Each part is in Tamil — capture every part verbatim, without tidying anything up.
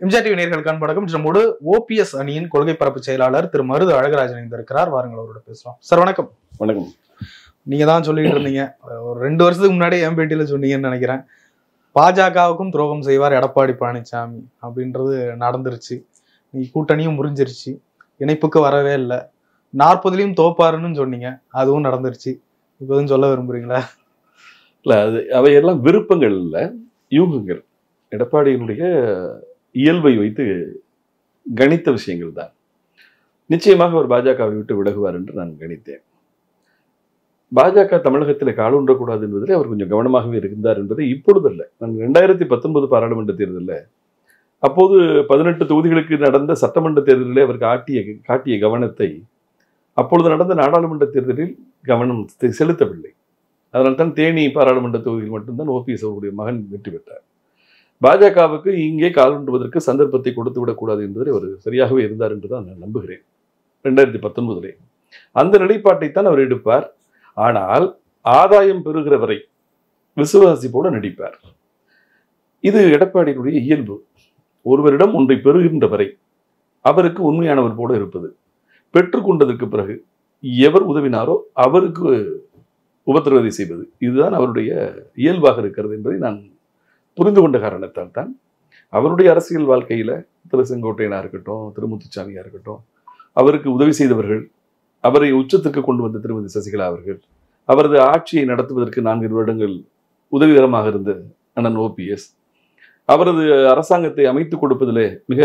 எம்ஜிஆர் டிவி நேயர்களுக்கான வணக்கம். நம்மோடு ஓபிஎஸ் அணியின் கொள்கை பரப்பு செயலாளர் திரு மருது அழகராஜன் இணைந்திருக்கிறார். வாருங்கள் அவரோட பேசலாம். சார் வணக்கம். வணக்கம். நீங்க தான் சொல்லிட்டு இருந்தீங்க, ஒரு ரெண்டு வருஷத்துக்கு முன்னாடி என் பேட்டியில சொன்னீங்கன்னு நினைக்கிறேன், பாஜகவுக்கும் துரோகம் செய்வார் எடப்பாடி பழனிசாமி அப்படின்றது நடந்துருச்சு. நீ கூட்டணியும் முறிஞ்சிருச்சு, இணைப்புக்கு வரவே இல்லை, நாற்பதுலயும் தோப்பாருன்னு சொன்னீங்க, அதுவும் நடந்துருச்சு. இப்போதும் சொல்ல விரும்புறீங்களா? இல்ல, அது அவையெல்லாம் விருப்பங்கள் இல்லை, யூகங்கள். எடப்பாடியினுடைய இயல்பை வைத்து கணித்த விஷயங்கள் தான். நிச்சயமாக அவர் பாஜகவை விட்டு விலகுவார் என்று நான் கணித்தேன். பாஜக தமிழகத்தில் காலூன்றக்கூடாது என்பதில் அவர் கொஞ்சம் கவனமாகவே இருந்தார் என்பதை இப்பொழுது அல்ல, நான் ரெண்டாயிரத்தி பத்தொன்பது பாராளுமன்ற தேர்தலில், அப்போது பதினெட்டு தொகுதிகளுக்கு நடந்த சட்டமன்ற தேர்தலில் அவர் காட்டிய காட்டிய கவனத்தை அப்பொழுது நடந்த நாடாளுமன்ற தேர்தலில் கவனம் செலுத்தவில்லை. அதனால்தான் தேனி பாராளுமன்ற தொகுதியில் மட்டும்தான் ஓபிஎஸ் அவருடைய மகன் வெற்றி பெற்றார். பாஜகவுக்கு இங்கே காலூன்றுவதற்கு சந்தர்ப்பத்தை கொடுத்து விடக்கூடாது என்பதில் அவர் சரியாகவே இருந்தார் என்று தான் நான் நம்புகிறேன். ரெண்டாயிரத்தி பத்தொன்பதுலே அந்த நிலைப்பாட்டைத்தான் அவர் எடுப்பார். ஆனால் ஆதாயம் பெறுகிற வரை விசுவாசி போல நடிப்பார். இது எடப்பாடியினுடைய இயல்பு. ஒருவரிடம் ஒன்றை பெறுகின்ற வரை அவருக்கு உண்மையானவர் போல இருப்பது, பெற்றுக்கொண்டதற்கு பிறகு எவர் உதவினாரோ அவருக்கு உபத்திரவதை செய்வது, இதுதான் அவருடைய இயல்பாக இருக்கிறது என்பதை நான் புரிந்து கொண்ட காரணத்தால் தான் அவருடைய அரசியல் வாழ்க்கையில திரு செங்கோட்டையனா இருக்கட்டும், திரு முத்துசாமியா இருக்கட்டும், அவருக்கு உதவி செய்தவர்கள், அவரை உச்சத்திற்கு கொண்டு வந்த திருமதி சசிகலா அவர்கள், அவரது ஆட்சியை நடத்துவதற்கு நான்கு வருடங்கள் உதவிகரமாக இருந்த அண்ணன் ஓபிஎஸ், அவரது அரசாங்கத்தை அமைத்துக் கொடுப்பதிலே மிக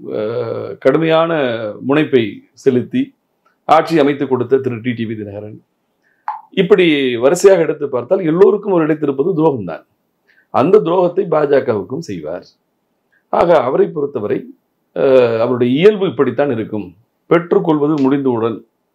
கடுமையான முனைப்பை செலுத்தி ஆட்சி அமைத்துக் கொடுத்த திரு டி டிவி தினகரன், இப்படி வரிசையாக எடுத்து பார்த்தால் எல்லோருக்கும் ஒரு இடைத்திருப்பது துரோகம்தான். அந்த துரோகத்தை பாஜகவுக்கும் செய்வார். ஆக அவரை பொறுத்தவரை அவருடைய இயல்பு இப்படித்தான் இருக்கும். பெற்றுக்கொள்வது முடிந்தவுடன்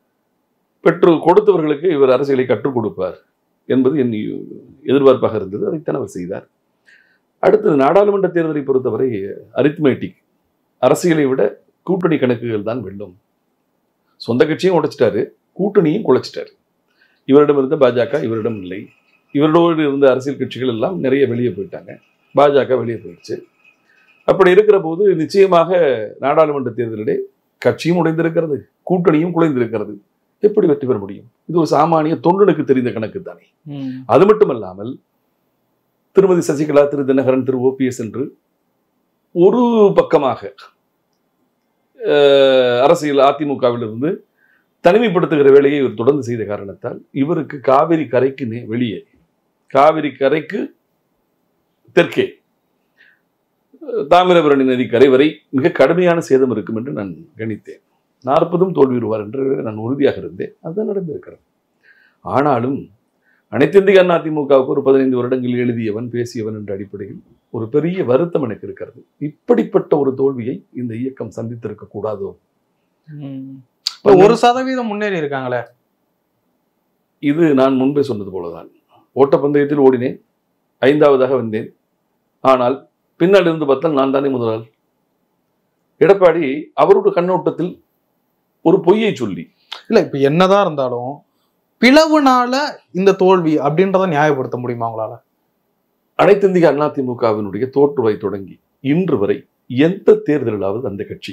பெற்று கொடுத்தவர்களுக்கு இவர் அரசியலை கற்றுக் கொடுப்பார் என்பது என் எதிர்பார்ப்பாக இருந்தது. அதைத்தான் அவர் செய்தார். அடுத்தது நாடாளுமன்ற தேர்தலை பொறுத்தவரை அரித்மேட்டிக், அரசியலை விட கூட்டணி கணக்குகள் தான் வெல்லும். சொந்த கட்சியும் உடைச்சிட்டாரு, கூட்டணியும் குலைச்சிட்டாரு. இவரிடம் இருந்த பாஜக இவரிடம் இல்லை. இவரோடு இருந்த அரசியல் கட்சிகள் எல்லாம் நிறைய வெளியே போயிட்டாங்க, பாஜக வெளியே போயிடுச்சு. அப்படி இருக்கிற போது நிச்சயமாக நாடாளுமன்ற தேர்தலிலே கட்சியும் உடைந்திருக்கிறது, கூட்டணியும் குலைந்திருக்கிறது. எப்படி வெற்றி பெற முடியும்? இது ஒரு சாமானிய தொண்டனுக்கு தெரிந்த கணக்கு தானே. அது மட்டுமல்லாமல் திருமதி சசிகலா, திரு தினகரன், திரு ஓபிஎஸ் என்று ஒரு பக்கமாக அரசியல் அதிமுகவிலிருந்து தனிமைப்படுத்துகிற வேலையை இவர் தொடர்ந்து செய்த காரணத்தால் இவருக்கு காவிரி கரைக்கு வெளியே, காவிரி கரைக்கு தெற்கே தாமிரபரணி நதி கரை வரை மிக கடுமையான சேதம் இருக்கும் என்று நான் கணித்தேன். நாற்பதும் தோல்வியுறுவார் என்று நான் உறுதியாக இருந்தேன். அதுதான் நடந்திருக்கிறது. ஆனாலும் அனைத்து இந்திய அண்ணா திமுகவுக்கு ஒரு பதினைந்து வருடங்கள் எழுதியவன், பேசியவன் என்ற அடிப்படையில் ஒரு பெரிய வருத்தம் எனக்கு இருக்கிறது. இப்படிப்பட்ட ஒரு தோல்வியை இந்த இயக்கம் சந்தித்திருக்க கூடாதோ? ஒரு சதவீதம் முன்னேறி இருக்காங்களே. இது நான் முன்பே சொன்னது போலதான். ஓட்டப்பந்தயத்தில் ஓடினேன், ஐந்தாவதாக வந்தேன். ஆனால் பின்னால் இருந்து பார்த்தால் நான் தானே முதலாள். எடப்பாடி அவருடைய கண்ணோட்டத்தில் ஒரு பொய்யை சொல்லி, இல்ல இப்ப என்னதான் இருந்தாலும் பிளவுனால இந்த தோல்வி அப்படின்றத நியாயப்படுத்த முடியுமா உங்களால? அனைத்து இந்திய அண்ணா திமுகவினுடைய தோற்றுவை தொடங்கி இன்று வரை எந்த தேர்தலாவது அந்த கட்சி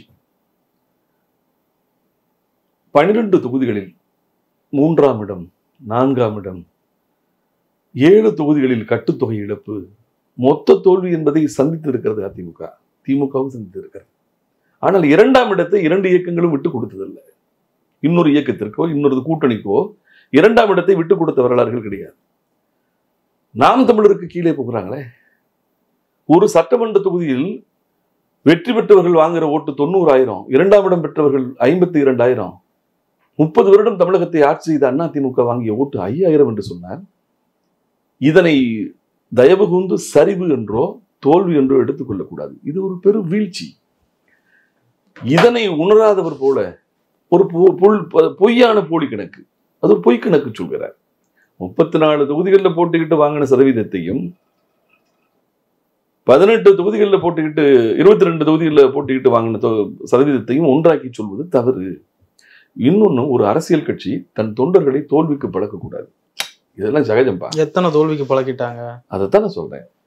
பனிரெண்டு தொகுதிகளில் மூன்றாம் இடம், நான்காம் இடம், ஏழு தொகுதிகளில் கட்டுத்தொகை இழப்பு, மொத்த தோல்வி என்பதை சந்தித்திருக்கிறது அதிமுக, திமுகவும் சந்தித்திருக்கிறது. ஆனால் இரண்டாம் இடத்தை இரண்டு இயக்கங்களும் விட்டுக் கொடுத்ததில்லை. இன்னொரு இயக்கத்திற்கோ இன்னொரு கூட்டணிக்கோ இரண்டாம் இடத்தை விட்டுக் கொடுத்த வரலாறுகள் கிடையாது. நாம் தமிழருக்கு கீழே போகிறாங்களே. ஒரு சட்டமன்ற தொகுதியில் வெற்றி பெற்றவர்கள் வாங்குகிற ஓட்டு தொண்ணூறாயிரம், இரண்டாம் இடம் பெற்றவர்கள் ஐம்பத்தி இரண்டாயிரம். முப்பது வருடம் தமிழகத்தை ஆட்சி செய்த அண்ணா திமுக வாங்கிய ஓட்டு ஐயாயிரம் என்று சொன்னார். இதனை தயவு கூர்ந்து சரிவு என்றோ தோல்வி என்றோ எடுத்துக்கொள்ளக்கூடாது. இது ஒரு பெரும் வீழ்ச்சி. இதனை உணராதவர் போல ஒரு பொய்யான போலி கணக்கு, அது ஒரு பொய் கணக்கு சொல்கிறார். முப்பத்தி நாலு தொகுதிகளில் போட்டுக்கிட்டு வாங்கின சதவீதத்தையும் பதினெட்டு தொகுதிகளில் போட்டுக்கிட்டு இருபத்தி ரெண்டு தொகுதிகளில் போட்டுக்கிட்டு வாங்கின சதவீதத்தையும் ஒன்றாக்கி சொல்வது தவறு. இன்னொன்னு, ஒரு அரசியல் கட்சி தன் தொண்டர்களை தோல்விக்கு பழக்கக்கூடாது. இதெல்லாம் சகஜம்பா. எத்தனை தோல்விக்கு பழக்கிட்டாங்க, அதைத்தான் நான் சொல்றேன்.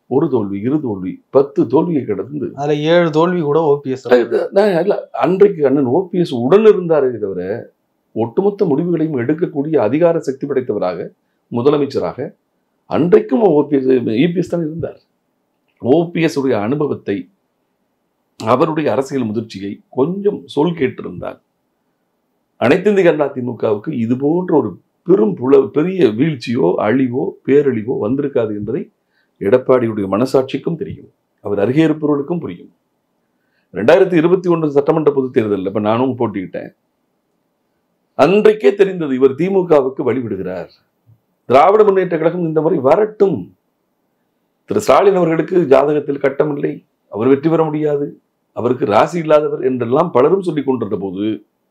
ஒரு தோல்வி, இரு தோல்வி, பத்து தோல்வியை கடந்து அதுல ஏழு தோல்வி கூட ஓபிஎஸ். அன்றைக்கு அண்ணன் ஓபிஎஸ் உடன் இருந்தாரே தவிர ஒட்டுமொத்த முடிவுகளையும் எடுக்கக்கூடிய அதிகார சக்தி படைத்தவராக முதலமைச்சராக அன்றைக்கும் ஓபிஎஸ் இபிஎஸ் தான் இருந்தார். ஓபிஎஸ் உடைய அனுபவத்தை, அவருடைய அரசியல் முதிர்ச்சியை கொஞ்சம் சொல் கேட்டிருந்தார், அனைத்து இந்திய அண்ணா திமுகவுக்கு இது போன்ற ஒரு பெரும் புல பெரிய வீழ்ச்சியோ அழிவோ பேரழிவோ வந்திருக்காது என்பதை எடப்பாடியுடைய மனசாட்சிக்கும் தெரியும், அவர் அருகே இருப்பவர்களுக்கும் புரியும். ரெண்டாயிரத்தி இருபத்தி ஒன்று சட்டமன்ற பொதுத் தேர்தலில் இப்ப நானும் போட்டிக்கிட்டேன். அன்றைக்கே தெரிந்தது இவர் திமுகவுக்கு வழிவிடுகிறார், திராவிட முன்னேற்ற கழகம் இந்த முறை வரட்டும், திரு ஸ்டாலின் அவர்களுக்கு ஜாதகத்தில் கட்டமில்லை, அவர் வெற்றி பெற முடியாது, அவருக்கு ராசி இல்லாதவர் என்றெல்லாம் பலரும் சொல்லிக் கொண்டிருந்த போது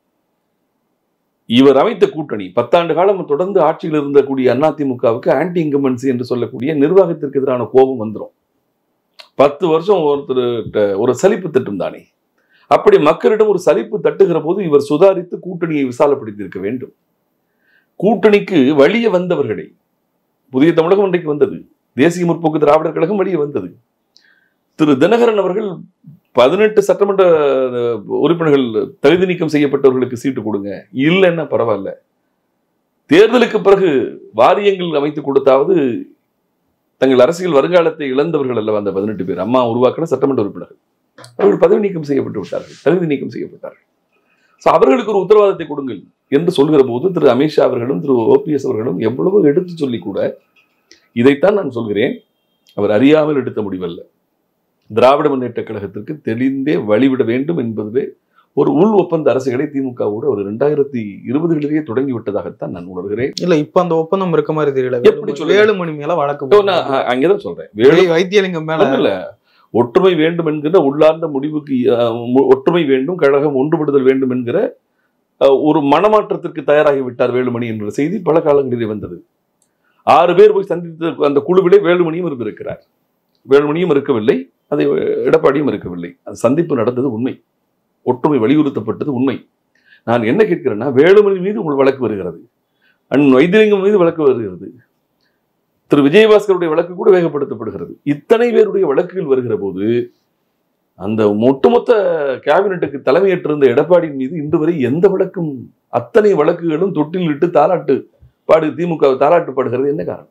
இவர் அமைத்த கூட்டணி பத்தாண்டு காலம் தொடர்ந்து ஆட்சியில் இருந்தக்கூடிய அதிமுகவுக்கு ஆன்டி இன்கம்பன்சி என்று சொல்லக்கூடிய நிர்வாகத்திற்கு எதிரான கோபம் வந்துடும். பத்து வருஷம் ஒருத்தர் ஒரு சலிப்பு தட்டும் தானே, அப்படி மக்களிடம் ஒரு சலிப்பு தட்டுகிற போது இவர் சுதாரித்து கூட்டணியை விசாலப்படுத்தியிருக்க வேண்டும். கூட்டணிக்கு வழியே வந்தவர்களை, புதிய தமிழகம் இன்றைக்கு வந்தது, தேசிய முற்போக்கு திராவிடர் கழகம் வழியே வந்தது. திரு தினகரன் அவர்கள் பதினெட்டு சட்டமன்ற உறுப்பினர்கள் தகுதி நீக்கம் செய்யப்பட்டவர்களுக்கு சீட்டு கொடுங்க, இல்லைன்னா பரவாயில்ல, தேர்தலுக்கு பிறகு வாரியங்கள் அமைத்து கொடுத்தாவது தங்கள் அரசியல் வருங்காலத்தை இழந்தவர்கள் அல்லவா அந்த பதினெட்டு பேர், அம்மா உருவாக்கின சட்டமன்ற உறுப்பினர்கள், அவர்கள் பதவி நீக்கம் செய்யப்பட்டு விட்டார்கள், தகுதி நீக்கம் செய்யப்பட்டார்கள். அவர்களுக்கு ஒரு உத்தரவாதத்தை கொடுங்கள் என்று சொல்கிற போது திரு அமித்ஷா அவர்களும் திரு ஓபிஎஸ் அவர்களும் எவ்வளவோ எடுத்து சொல்லி கூட இதைத்தான் நான் சொல்கிறேன், அவர் அறியாமல் எடுத்த முடிவல்ல, திராவிட முன்னேற்ற கழகத்திற்கு தெளிந்தே வழிவிட வேண்டும் என்பதுவே ஒரு உள் ஒப்பந்த அரசுகளை திமுகவோடு ஒரு இரண்டாயிரத்தி இருபதுகளிலேயே தொடங்கி விட்டதாகத்தான் நான் உணர்கிறேன். இல்ல இப்ப அந்த ஒப்பந்தம் இருக்க மாதிரி தெரியல. எப்படி சொல்ல வேலுமணி மேல வழக்கு, அங்கேதான் சொல்றேன், வைத்தியலிங்கம் மேல இல்ல, ஒற்றுமை வேண்டும் என்கிற உள்ளார்ந்த முடிவுக்கு, ஒற்றுமை வேண்டும், கழகம் ஒன்றுபடுதல் வேண்டும் என்கிற ஒரு மனமாற்றத்திற்கு தயாராகி விட்டார் வேலுமணி என்ற செய்தி பல காலங்களிலே வந்தது. ஆறு பேர் போய் சந்தித்த அந்த குழுவிலே வேலுமணியும் இருந்திருக்கிறார், வேலுமணியும் இருக்கவில்லை, அதை எடப்பாடியும் இருக்கவில்லை. அந்த சந்திப்பு நடந்தது உண்மை, ஒற்றுமை வலியுறுத்தப்பட்டது உண்மை. நான் என்ன கேட்கிறேன்னா, வேலுமணி மீது உங்கள் வழக்கு வருகிறது, அண்ணன் வைத்தியலிங்கம் மீது வழக்கு வருகிறது, திரு விஜயபாஸ்கருடைய வழக்கு கூட வேகப்படுத்தப்படுகிறது. இத்தனை பேருடைய வழக்குகள் வருகிற போது அந்த ஒட்டுமொத்த கேபினெட்டுக்கு தலைமையேற்றிருந்த எடப்பாடியின் மீது இன்று வரை எந்த வழக்கும், அத்தனை வழக்குகளும் தொட்டில் இட்டு தாலாட்டு பாடு திமுக தாலாட்டு பாடுகிறது என்ன காரணம்?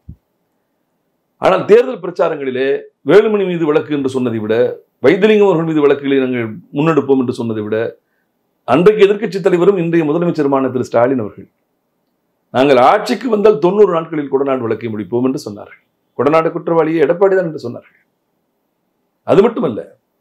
ஆனால் தேர்தல் பிரச்சாரங்களிலே வேலுமணி மீது வழக்கு என்று சொன்னதை விட, வைத்தியலிங்கம் அவர்கள் மீது வழக்குகளை நாங்கள் முன்னெடுப்போம் என்று சொன்னதை விட, அன்றைக்கு எதிர்க்கட்சி தலைவரும் இன்றைய முதலமைச்சருமான திரு ஸ்டாலின் அவர்கள் நாங்கள் ஆட்சிக்கு வந்தால் தொண்ணூறு நாட்களில் கொடநாடு வழக்கை முடிப்போம் என்று சொன்னார்கள். கொடநாடு குற்றவாளியை எடப்பாடி தான் என்று சொன்னார்கள். அது மட்டுமல்ல,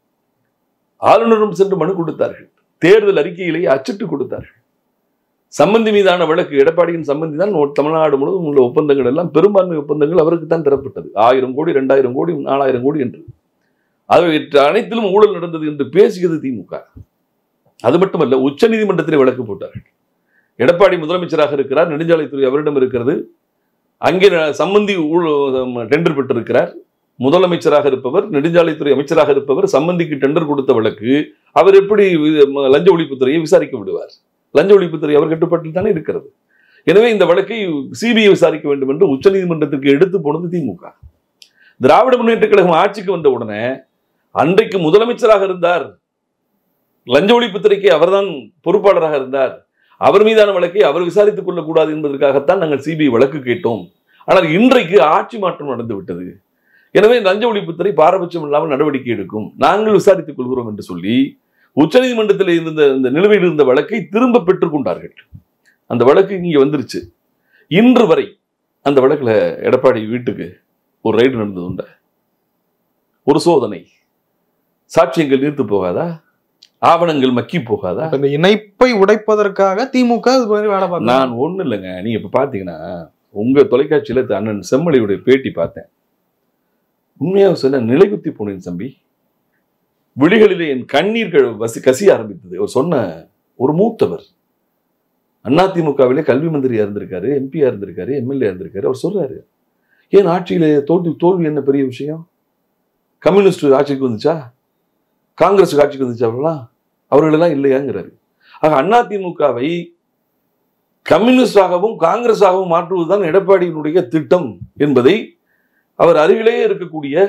ஆளுநரும் சென்று மனு கொடுத்தார்கள், தேர்தல் அறிக்கையிலேயே அச்சிட்டு கொடுத்தார்கள். சம்பந்தி மீதான வழக்கு, எடப்பாடியின் சம்பந்தி தான் தமிழ்நாடு முழுவதும் உள்ள ஒப்பந்தங்கள் எல்லாம் பெரும்பான்மை ஒப்பந்தங்கள் அவருக்கு தான் தரப்பட்டது. ஆயிரம் கோடி, இரண்டாயிரம் கோடி, நாலாயிரம் கோடி என்று அது அனைத்திலும் ஊழல் நடந்தது என்று பேசியது திமுக. அது மட்டுமல்ல, உச்ச நீதிமன்றத்திலே வழக்கு போட்டார்கள். எடப்பாடி முதலமைச்சராக இருக்கிறார், நெடுஞ்சாலைத்துறை அவரிடம் இருக்கிறது, அங்கே சம்பந்தி டெண்டர் பெற்றிருக்கிறார். முதலமைச்சராக இருப்பவர், நெடுஞ்சாலைத்துறை அமைச்சராக இருப்பவர் சம்பந்திக்கு டெண்டர் கொடுத்த வழக்கு, அவர் எப்படி லஞ்ச ஒழிப்புத்துறையை விசாரிக்க விடுவார்? லஞ்ச ஒழிப்புத்துறை அவர் கட்டுப்பாட்டில் தானே இருக்கிறது. எனவே இந்த வழக்கை சிபிஐ விசாரிக்க வேண்டும் என்று உச்ச நீதிமன்றத்திற்கு எடுத்து போனது திமுக. திராவிட முன்னேற்ற கழகம் ஆட்சிக்கு வந்த உடனே அன்றைக்கு முதலமைச்சராக இருந்தார், லஞ்ச ஒழிப்புத்துறைக்கு அவர்தான் பொறுப்பாளராக இருந்தார், அவர் மீதான வழக்கை அவர் விசாரித்துக் கொள்ளக்கூடாது என்பதற்காகத்தான் நாங்கள் சிபிஐ வழக்கு கேட்டோம். ஆனால் இன்றைக்கு ஆட்சி மாற்றம் நடந்து விட்டது, எனவே லஞ்ச ஒழிப்புத்துறை பாரபட்சம் இல்லாமல் நடவடிக்கை எடுக்கும், நாங்கள் விசாரித்துக் கொள்கிறோம் என்று சொல்லி உச்சநீதிமன்றத்தில் இருந்த இந்த நிலுவையில் இருந்த வழக்கை திரும்ப பெற்றுக் கொண்டார்கள். அந்த வழக்கு இங்கே வந்துருச்சு. இன்று வரை அந்த வழக்குல எடப்பாடி வீட்டுக்கு ஒரு ரைடு நடந்தது உண்ட, ஒரு சோதனை, சாட்சியங்கள் நீர்த்து போகாதா, ஆவணங்கள் மக்கி போகாதா? இந்த இணைப்பை உடைப்பதற்காக திமுக வேலை பார்க்க. நான் ஒண்ணு இல்லைங்க, நீங்க இப்ப பாத்தீங்கன்னா உங்க தொலைக்காட்சியில அண்ணன் செம்மலையுடைய பேட்டி பார்த்தேன். உண்மையாக சொன்ன நிலைகுத்தி போனேன் தம்பி, விழிகளிலே என் கண்ணீர்கள் வசி கசிய ஆரம்பித்தது. அவர் சொன்ன ஒரு மூத்தவர், அதிமுகவிலே கல்வி மந்திரியா இருந்திருக்காரு, எம்பியா இருந்திருக்காரு, எம்எல்ஏ இருந்திருக்காரு. அவர் சொல்றாரு, ஏன் ஆட்சியில தோல்வி தோல்வி என்ன பெரிய விஷயம்? கம்யூனிஸ்ட் ஆட்சிக்கு வந்துச்சா, காங்கிரஸ் ஆட்சிக்கு வந்துச்சா, அவர்களாம் அவர்களெல்லாம் இல்லையாங்கிறாரு. ஆக அதிமுகவை கம்யூனிஸ்டாகவும் காங்கிரஸாகவும் மாற்றுவதுதான் எடப்பாடியினுடைய திட்டம் என்பதை அவர் அருகிலேயே இருக்கக்கூடிய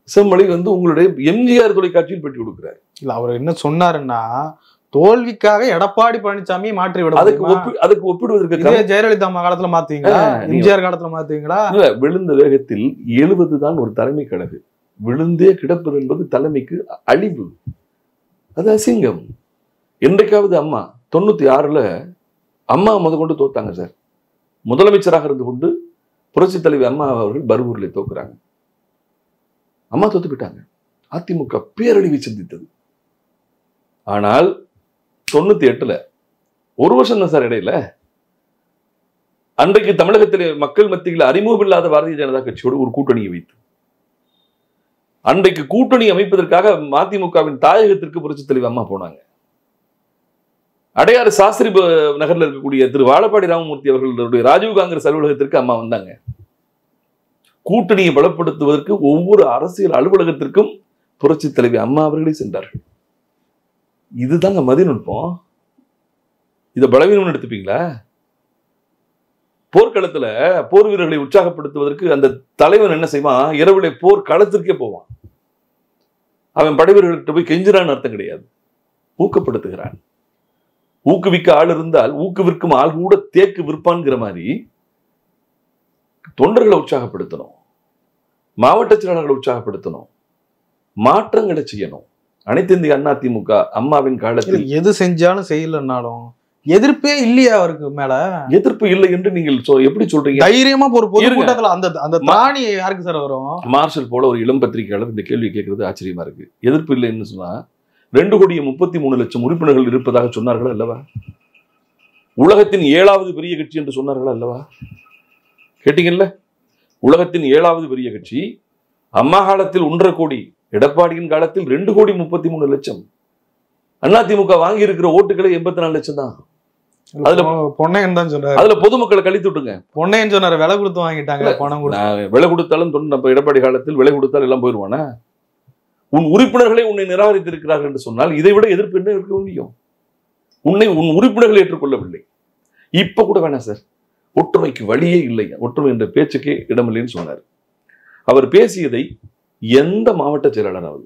செம்மொழி வந்து உங்களுடைய எம்ஜிஆர் தொலைக்காட்சியில் பேட்டி கொடுக்கிறார். இல்ல அவர் என்ன சொன்னாருன்னா, தோல்விக்காக எடப்பாடி பழனிசாமி மாற்றி விட அதுக்கு ஒப்பி அதுக்கு ஒப்பிடுவதற்கு ஜெயலலிதா காலத்துல மாத்துவீங்களா, எம்ஜிஆர் காலத்துல மாத்துவீங்களா? இல்ல, விழுந்த வேகத்தில் எழுவதுதான் ஒரு தலைமை கழகு. விழுந்தே கிடப்பது என்பது தலைமைக்கு அழிவு, அது அசிங்கம். என்றைக்காவது அம்மா தொண்ணூத்தி ஆறுல அம்மா முத கொண்டு தோத்தாங்க சார். முதலமைச்சராக இருந்து கொண்டு புரட்சி தலைவி அம்மா அவர்கள் பர்கூர்ல தோக்குறாங்க. அம்மா தோத்து விட்டாங்க. அதிமுக பேரழிவை சந்தித்தது. ஆனால் தொண்ணூத்தி எட்டுல ஒரு வருஷம் தான் சார் இடையில, அன்றைக்கு தமிழகத்திலே மக்கள் மத்தியில் அறிமுகம் இல்லாத பாரதிய ஜனதா கட்சியோடு ஒரு கூட்டணியை வைத்து அன்றைக்கு கூட்டணி அமைப்பதற்காக மதிமுகவின் தாயகத்திற்கு புரட்சி தலைவி அம்மா போனாங்க. அடையாறு சாஸ்திரி நகர்ல இருக்கக்கூடிய திரு வாழப்பாடி ராமமூர்த்தி அவர்களுடைய ராஜீவ் காங்கிரஸ் அலுவலகத்திற்கு அம்மா வந்தாங்க. கூட்டணியை பலப்படுத்துவதற்கு ஒவ்வொரு அரசியல் அலுவலகத்திற்கும் புரட்சி தலைவி அம்மா அவர்களே சென்றார்கள். இதுதாங்க மதிநுட்பம். இதை பலவீனம் எடுத்துப்பீங்களா? போர்க்களத்துல போர் வீரர்களை உற்சாகப்படுத்துவதற்கு அந்த தலைவன் என்ன செய்வான்? இரவுல போர் களத்திற்கே போவான். அவன் படை வீரர்கள்ட்ட போய் கெஞ்சிறான்னு அர்த்தம் கிடையாது, ஊக்கப்படுத்துகிறான். ஊக்குவிக்க ஆள் இருந்தால் ஊக்குவிற்கும் ஆள் கூட தேக்கு விற்பான்ங்கிற மாதிரி தொண்டர்களை உற்சாகப்படுத்தணும், மாவட்ட செயலாளர்களை உற்சாகப்படுத்தணும், மாற்றங்களை செய்யணும். அனைத்து இந்திய அண்ணா திமுக அம்மாவின் காலத்தில் எது செஞ்சாலும் செய்யலன்னாலும் எதிர்ப்பே இல்லையா அவருக்கு மேல? எதிர்ப்பு இல்லை என்று நீங்கள் எப்படி சொல்றீங்க? தைரியமா ஒரு பொதுக்கூட்டத்துல அந்த அந்த தாணி யாருக்கு சார் வரும்? மார்ஷல் போல ஒரு இளம் பத்திரிகையாளர் இந்த கேள்வி கேட்கறது ஆச்சரியமா இருக்கு. எதிர்ப்பு இல்லைன்னு சொன்னா ரெண்டு கோடியே முப்பத்தி மூணு லட்சம் உறுப்பினர்கள் இருப்பதாக சொன்னார்கள் அல்லவா? உலகத்தின் ஏழாவது பெரிய கட்சி என்று சொன்னார்கள் அல்லவா? கேட்டீங்கல்ல? உலகத்தின் ஏழாவது பெரிய கட்சி அம்மா காலத்தில் ஒன்றரை கோடி, எடப்பாடியின் காலத்தில் ரெண்டு கோடி முப்பத்தி மூணு லட்சம். அதிமுக வாங்கி இருக்கிற ஓட்டுகளை எண்பத்தி நாலு லட்சம் தான். அதுல பொன்னையன் தான் சொன்னாரு. அதுல பொதுமக்களை கழித்து விட்டுங்க. பொன்னையன் சொன்னாரு விலை கொடுத்து வாங்கிட்டாங்க. பணம் விலை கொடுத்தாலும் நம்ம எடப்பாடி காலத்தில் விலை கொடுத்தாலும் எல்லாம் போயிருவானா? உன் உறுப்பினர்களை உன்னை நிராகரித்து இருக்கிறார்கள் என்று சொன்னால் இதை விட எதிர்ப்பு என்ன இருக்க முடியும்? உன்னை உன் உறுப்பினர்கள் ஏற்றுக்கொள்ளவில்லை. இப்ப கூட வேணாம் சார், ஒற்றுமைக்கு வழியே இல்லை, ஒற்றுமை என்ற பேச்சுக்கே இடமில்லைன்னு சொன்னார். அவர் பேசியதை எந்த மாவட்ட செயலாளராவது,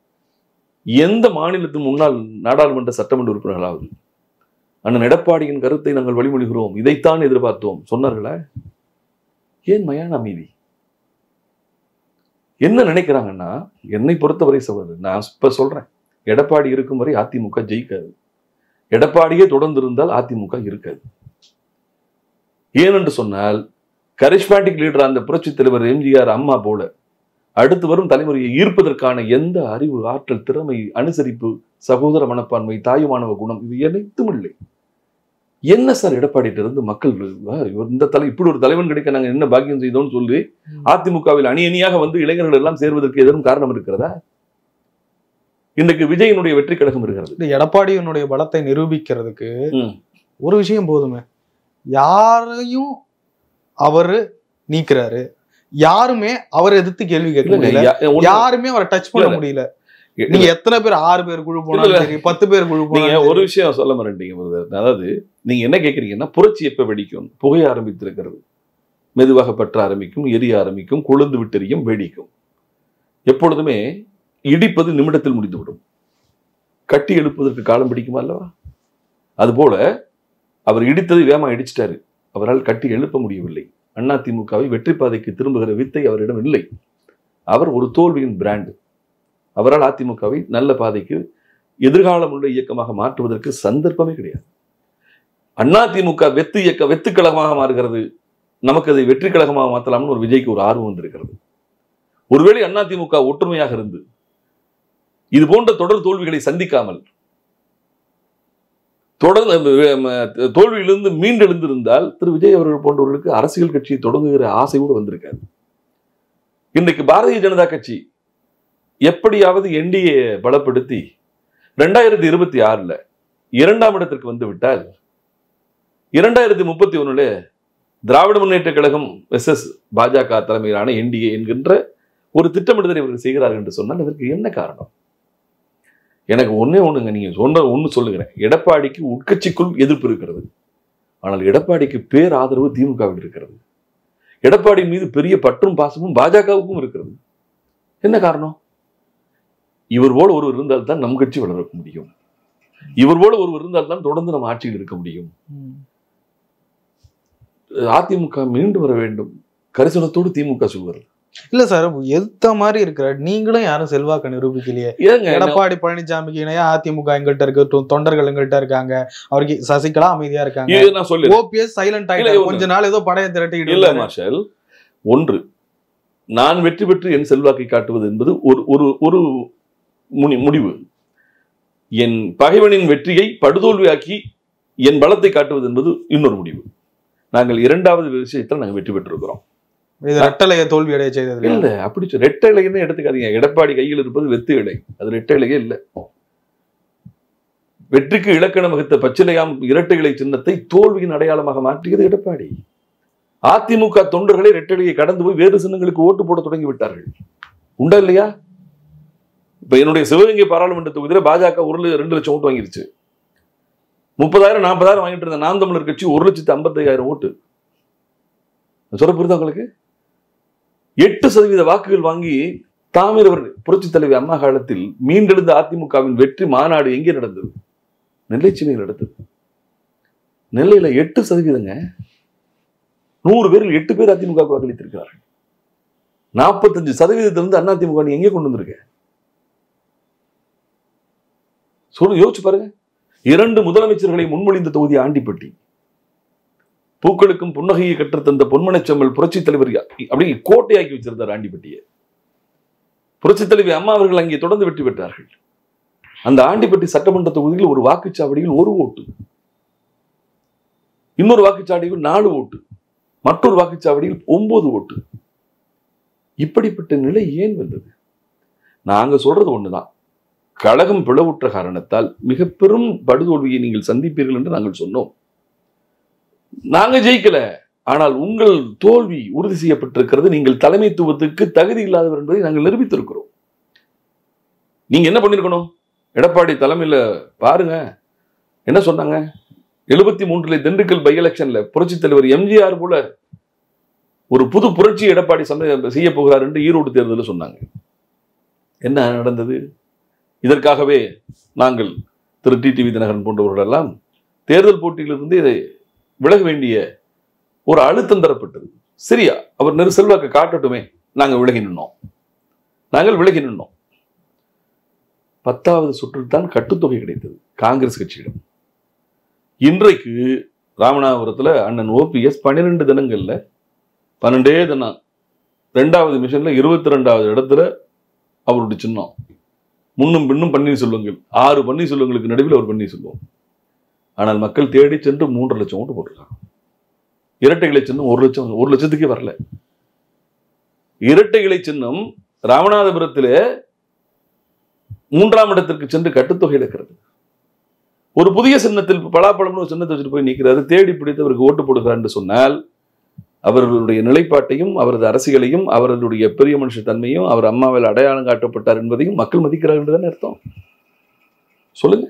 எந்த மாநிலத்தின் முன்னாள் நாடாளுமன்ற சட்டமன்ற உறுப்பினர்களாவது அண்ணன் எடப்பாடியின் கருத்தை நாங்கள் வழிமொழிகிறோம், இதைத்தான் எதிர்பார்த்தோம் சொன்னார்களா? ஏன் மயான அமைதி? என்ன நினைக்கிறாங்கன்னா, என்னை பொறுத்தவரை சகோதரர், நான் இப்ப சொல்றேன், எடப்பாடி இருக்கும் வரை அதிமுக ஜெயிக்காது. எடப்பாடியே தொடர்ந்து இருந்தால் அதிமுக இருக்காது. ஏனென்று சொன்னால் கரிஸ்மாட்டிக் லீடர் அந்த புரட்சி தலைவர் எம்ஜிஆர் அம்மா போல அடுத்து வரும் தலைமுறையை ஈர்ப்பதற்கான எந்த அறிவு, ஆற்றல், திறமை, அனுசரிப்பு, சகோதர மனப்பான்மை, தாயுமானவ குணம் இது அனைத்தும் இல்லை. என்ன சார் எடப்பாடிட்டு இருந்து மக்கள் இந்த தலை இப்படி ஒரு தலைவன் கிடைக்க நாங்க என்ன பாக்கியம் செய்தோம்னு சொல்லி அதிமுகவில் அணி அணியாக வந்து இளைஞர்கள் எல்லாம் சேர்வதற்கு எதுவும் காரணம் இருக்கிறதா? இன்னைக்கு விஜயனுடைய வெற்றி கழகம் இருக்கிறது. எடப்பாடியினுடைய பலத்தை நிரூபிக்கிறதுக்கு ஒரு விஷயம் போதுமே. யாரையும் அவரு நீக்கிறாரு, யாருமே அவரை எதிர்த்து கேள்வி கேட்க முடியல, யாருமே அவரை டச் பண்ண முடியல. நீங்க எத்தனை பேர், ஆறு பேர் குழு போனாலும் பத்து பேர் குழு போனாலும் ஒரு விஷயம் சொல்ல மாட்டீங்க. அதாவது நீங்க என்ன கேட்கறீங்கன்னா, புரட்சி எப்ப வெடிக்கும்? புகைய ஆரம்பித்திருக்கிறது, மெதுவாக பற்ற ஆரம்பிக்கும், எரிய ஆரம்பிக்கும், கொழுந்து விட்டெறியும், வெடிக்கும். எப்பொழுதுமே இடிப்பது நிமிடத்தில் முடிந்துவிடும், கட்டி எழுப்பதற்கு காலம் பிடிக்குமா அல்லவா? அதுபோல அவர் இடித்ததை வேகமா இடிச்சிட்டாரு, அவரால் கட்டி எழுப்ப முடியவில்லை. அதிமுகவை வெற்றி பாதைக்கு திரும்புகிற வித்தை அவரிடம் இல்லை. அவர் ஒரு தோல்வியின் பிராண்ட். அவரால் அதிமுகவை நல்ல பாதைக்கு எதிர்காலம் உள்ள இயக்கமாக மாற்றுவதற்கு சந்தர்ப்பமே கிடையாது. அதிமுக வெத்து இயக்க வெத்து கழகமாக மாறுகிறது, நமக்கு அதை வெற்றி கழகமாக மாற்றலாம்னு ஒரு விஜய்க்கு ஒரு ஆர்வம் வந்திருக்கிறது. ஒருவேளை அதிமுக ஒற்றுமையாக இருந்து இது போன்ற தொடர் தோல்விகளை சந்திக்காமல் தொடர்ந்து தோல்வியிலிருந்து மீண்டெழுந்திருந்தால் திரு விஜய் அவர்கள் போன்றவர்களுக்கு அரசியல் கட்சியை தொடங்குகிற ஆசையோடு வந்திருக்காரு. இன்றைக்கு பாரதிய ஜனதா கட்சி எப்படியாவது என்டிஏ பலப்படுத்தி ரெண்டாயிரத்தி இருபத்தி ஆறுல இரண்டாம் இடத்திற்கு வந்து விட்டால் இரண்டாயிரத்தி முப்பத்தி ஒண்ணுல திராவிட முன்னேற்ற கழகம் வெர்சஸ் பாஜக தலைமையிலான என்டிஏ என்கின்ற ஒரு திட்டமிடுதலை இவர்கள் செய்கிறார்கள் என்று சொன்னால் அதற்கு என்ன காரணம்? எனக்கு ஒன்னே ஒண்ணுங்க, நீங்க சொன்ன ஒண்ணு சொல்லுகிறேன். எடப்பாடிக்கு உட்கட்சிக்குள் எதிர்ப்பு இருக்கிறது, ஆனால் எடப்பாடிக்கு பேர் ஆதரவு திமுகவில் இருக்கிறது. எடப்பாடி மீது பெரிய பற்றும் பாசமும் பாஜகவுக்கும் இருக்கிறது. என்ன காரணம்? இவர் போல ஒருவர் இருந்தால் தான் நம் கட்சி வளர முடியும், இவர் போல ஒருவர் இருந்தால் தான் தொடர்ந்து நம்ம ஆட்சியில் இருக்க முடியும். அதிமுக மீண்டு வர வேண்டும் கரிசனத்தோடு திமுக சொல்வார். இல்ல சார், எந்த மாதிரி இருக்கிற நீங்களும் யாரும் செல்வாக்க நிரூபிக்கலையே. எடப்பாடி பழனிசாமிக்கு இணையா அதிமுக எங்கள்கிட்ட இருக்கு, தொண்டர்கள் எங்கள்கிட்ட இருக்காங்க, அவருக்கு சசிகலா அமைதியா இருக்காங்க, ஓபிஎஸ் சைலண்ட் ஆயிட்டாரு, கொஞ்ச நாள் ஏதோ படையை திரட்டிக்கிட்டு இல்ல மார்ஷல். ஒன்று, நான் வெற்றி பெற்று என் செல்வாக்கை காட்டுவது என்பது ஒரு ஒரு ஒரு முடிவு. என் பகைவனின் வெற்றியை படுதோல்வியாக்கி என் பலத்தை காட்டுவது என்பது இன்னொரு முடிவு. நாங்கள் இரண்டாவது விஷயத்தில் நாங்கள் வெற்றி பெற்றிருக்கிறோம். ரெட்டலையை தோல்வி அடைய செய்தது இல்ல. அப்படி ரெட்டை இலைன்னு எடுத்துக்காதீங்க. எடப்பாடி கையில் இருப்பது வெத்து இலை, அது ரெட்டை இலையே இல்ல. வெற்றிக்கு இலக்கணம் வகுத்த பச்சிலையாம் இரட்டை இலை சின்னத்தை தோல்வியின் அடையாளமாக மாற்றியது எடப்பாடி. அதிமுக தொண்டர்களை ரெட்டலையை கடந்து போய் வேறு சின்னங்களுக்கு ஓட்டு போட தொடங்கி விட்டார்கள். உண்டா இல்லையா? இப்ப என்னுடைய சிவகங்கை பாராளுமன்ற தொகுதியில பாஜக ஒரு ரெண்டு லட்சம் ஓட்டு வாங்கிருச்சு. முப்பதாயிரம் நாற்பதாயிரம் வாங்கிட்டு இருந்த நாம் தமிழர் கட்சி ஒரு லட்சத்து ஐம்பத்தி ஐயாயிரம் ஓட்டு. சொல்ல புரியுதா உங்களுக்கு? எட்டு சதவீத வாக்குகள் வாங்கி தாமிரவர் புரட்சி தலைவி அம்மா காலத்தில் மீண்டெழுந்த அதிமுகவின் வெற்றி மாநாடு எங்கே நடந்தது? நெல்லை சென்னையில் நடந்தது. நெல்லையில எட்டு சதவீதங்க. நூறு பேரில் எட்டு பேர் அதிமுக வாக்களித்திருக்கிறார்கள். நாற்பத்தஞ்சு சதவீதத்திலிருந்து அண்ணா திமுக எங்கே கொண்டு வந்திருக்க? சொல்லு, யோசிச்சு பாருங்க. இரண்டு முதலமைச்சர்களை முன்மொழிந்த தொகுதி ஆண்டிப்பட்டி. பூக்களுக்கும் புன்னகையை கற்றுத்தந்த பொன்மனச்செம்மல் புரட்சி தலைவர் அப்படி கோட்டையாக்கி வச்சிருந்தார் ஆண்டிப்பட்டியை. புரட்சி தலைவி அம்மா அவர்கள் அங்கே தொடர்ந்து வெற்றி பெற்றார்கள். அந்த ஆண்டிப்பட்டி சட்டமன்ற தொகுதியில் ஒரு வாக்குச்சாவடியில் ஒரு ஓட்டு, இன்னொரு வாக்குச்சாவடியில் நாலு ஓட்டு, மற்றொரு வாக்குச்சாவடியில் ஒன்பது ஓட்டு. இப்படிப்பட்ட நிலை ஏன் வந்தது? நாங்க சொல்றது ஒண்ணுதான். கழகம் பிளவுற்ற காரணத்தால் மிக பெரும் படுதோல்வியை நீங்கள் சந்திப்பீர்கள் என்று நாங்கள் சொன்னோம். நாங்க ஜெயிக்கல, ஆனால் உங்கள் தோல்வி உறுதி செய்யப்பட்டிருக்கிறது. நீங்கள் தலைமைத்துவத்துக்கு தகுதி இல்லாதவர் என்பதை நாங்கள் நிரூபித்திருக்கிறோம். நீங்க என்ன பண்ணிருக்கணும்? எடப்பாடி தலைமையில பாருங்க என்ன சொன்னாங்க. எழுபத்தி மூன்றுல திண்டுக்கல் பை எலெக்ஷன்ல புரட்சி தலைவர் எம்ஜிஆர் போல ஒரு புது புரட்சி எடப்பாடி செய்ய போகிறார் என்று ஈரோடு தேர்தலில் சொன்னாங்க. என்ன நடந்தது? இதற்காகவே நாங்கள் திரு டி டி வி தினகரன் போன்றவர்கள் எல்லாம் தேர்தல் போட்டியிலிருந்து இதை விலக வேண்டிய ஒரு அழுத்தம் தரப்பட்டது. சரியா, அவர் நெரு செல்வாக்கு காட்டட்டுமே, நாங்கள் விலகி நின்னோம். நாங்கள் விலகி நின்னோம். பத்தாவது சுற்றில் தான் கட்டுத்தொகை கிடைத்தது காங்கிரஸ் கட்சியிடம். இன்றைக்கு ராமநாதபுரத்துல அண்ணன் ஓபிஎஸ் பன்னிரெண்டு தினங்கள்ல பன்னெண்டே தினம் ரெண்டாவது மிஷன்ல இருபத்தி ரெண்டாவது இடத்துல அவருடைய சின்னம். முன்னும் பின்னும் பன்னீர்செல்வங்கள், ஆறு பன்னீர்செல்வங்களுக்கு நடுவில் அவர் பன்னீர்செல்வம். ஆனால் மக்கள் தேடி சென்று மூன்று லட்சம் ஓட்டு போட்டிருக்காங்க. இரட்டை இலை சின்னம் ஒரு லட்சம் ஒரு லட்சத்துக்கே வரல. இரட்டை இலை சின்னம் ராமநாதபுரத்திலே மூன்றாம் இடத்திற்கு சென்று கட்டுத்தொகை இழக்கிறது. ஒரு புதிய சின்னத்தில் பலாப்பழம்னு ஒரு சின்னத்தை வச்சுட்டு போய் நிற்கிறாரு, தேடி பிடித்து அவருக்கு ஓட்டு போடுகிறார் என்று சொன்னால் அவர்களுடைய நிலைப்பாட்டையும் அவரது அரசியலையும் அவர்களுடைய பெரிய மனுஷ தன்மையும் அவர் அம்மாவில் அடையாளம் காட்டப்பட்டார் என்பதையும் மக்கள் மதிக்கிறார் என்றுதான் அர்த்தம். சொல்லுங்க.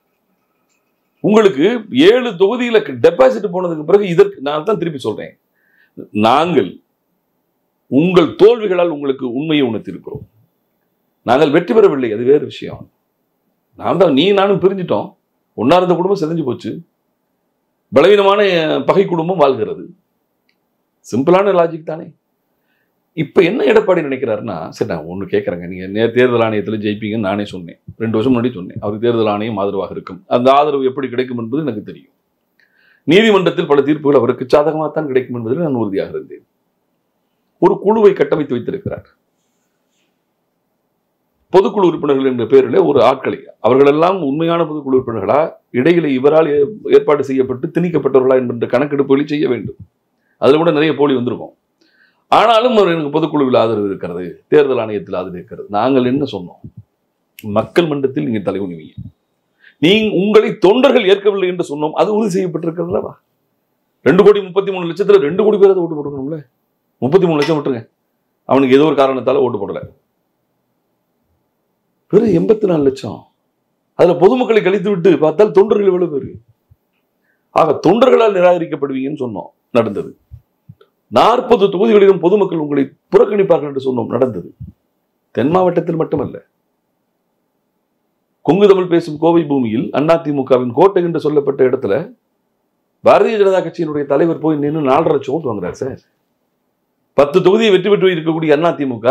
உங்களுக்கு ஏழு தொகுதியில டெபாசிட் போனதுக்கு பிறகு இதற்கு நான் தான் திருப்பி சொல்றேன், நாங்கள் உங்கள் தோல்விகளால் உங்களுக்கு உண்மையை உணர்த்திருக்கிறோம். நாங்கள் வெற்றி பெறவில்லை, அது வேறு விஷயம். நான் தான் நீ நானும் பிரிஞ்சிட்டோம். ஒன்னா இருந்த குடும்பம் செதஞ்சு போச்சு, பலவீனமான பகை குடும்பம் வாழ்கிறது. சிம்பிளான லாஜிக் தானே. இப்ப என்ன எடப்பாடி நினைக்கிறாருன்னா, சரி நான் ஒண்ணு கேட்கறேங்க, நீங்க தேர்தல் ஆணையத்துல ஜெயிப்பீங்கன்னு நானே சொன்னேன், ரெண்டு வருஷம் முன்னாடி சொன்னேன். அவருக்கு தேர்தல் ஆணையம் ஆதரவாக இருக்கும். அந்த ஆதரவு எப்படி கிடைக்கும் என்பது எனக்கு தெரியும். நீதிமன்றத்தில் பல தீர்ப்புகள் அவருக்கு சாதகமாகத்தான் கிடைக்கும் என்பதில் நான் உறுதியாக இருந்தேன். ஒரு குழுவை கட்டமைத்து வைத்திருக்கிறார். பொதுக்குழு உறுப்பினர்கள் என்ற பெயரில் ஒரு ஆட்களை, அவர்களெல்லாம் உண்மையான பொதுக்குழு உறுப்பினர்களா, இடையில இவரால் ஏற்பாடு செய்யப்பட்டு திணிக்கப்பட்டவர்களா என்கின்ற கணக்கெடுப்புகளை செய்ய வேண்டும். அதுல கூட நிறைய போலி வந்திருக்கும். ஆனாலும் அவர் எனக்கு பொதுக்குழுவில் ஆதரவு இருக்கிறது, தேர்தல் ஆணையத்தில் ஆதரவு இருக்கிறது. நாங்கள் என்ன சொன்னோம்? மக்கள் மன்றத்தில் நீங்க தலைகுனிவீங்க, நீங்க உங்களை தொண்டர்கள் ஏற்கவில்லை என்று சொன்னோம். அது உறுதி செய்யப்பட்டிருக்கிறதுலவா? ரெண்டு கோடி முப்பத்தி மூணு லட்சத்துல ரெண்டு கோடி பேர் ஓட்டு போடணும்ல. முப்பத்தி மூணு லட்சம் விட்டுருங்க, அவனுக்கு ஏதோ ஒரு காரணத்தால ஓட்டு போடல. வெறும் எண்பத்தி நாலு லட்சம். அதுல பொதுமக்களை கழித்து விட்டு பார்த்தால் தொண்டர்கள் எவ்வளவு பேரு? ஆக தொண்டர்களால் நிராகரிக்கப்படுவீங்கன்னு சொன்னோம், நடந்தது. நாற்பது தொகுதிகளிலும் பொதுமக்கள் உங்களை புறக்கணிப்பார்கள் என்று சொன்னோம், நடந்தது. தென் மாவட்டத்தில் மட்டுமல்ல, கொங்கு தமிழ் பேசும் கோவை பூமியில் அதிமுகவின் கோட்டை என்று சொல்லப்பட்ட இடத்துல பாரதிய ஜனதா கட்சியினுடைய தலைவர் போய் நின்று நாலரை லட்சம் ஓட்டு வாங்குறார் சார். பத்து தொகுதியை வெற்றி பெற்று இருக்கக்கூடிய அதிமுக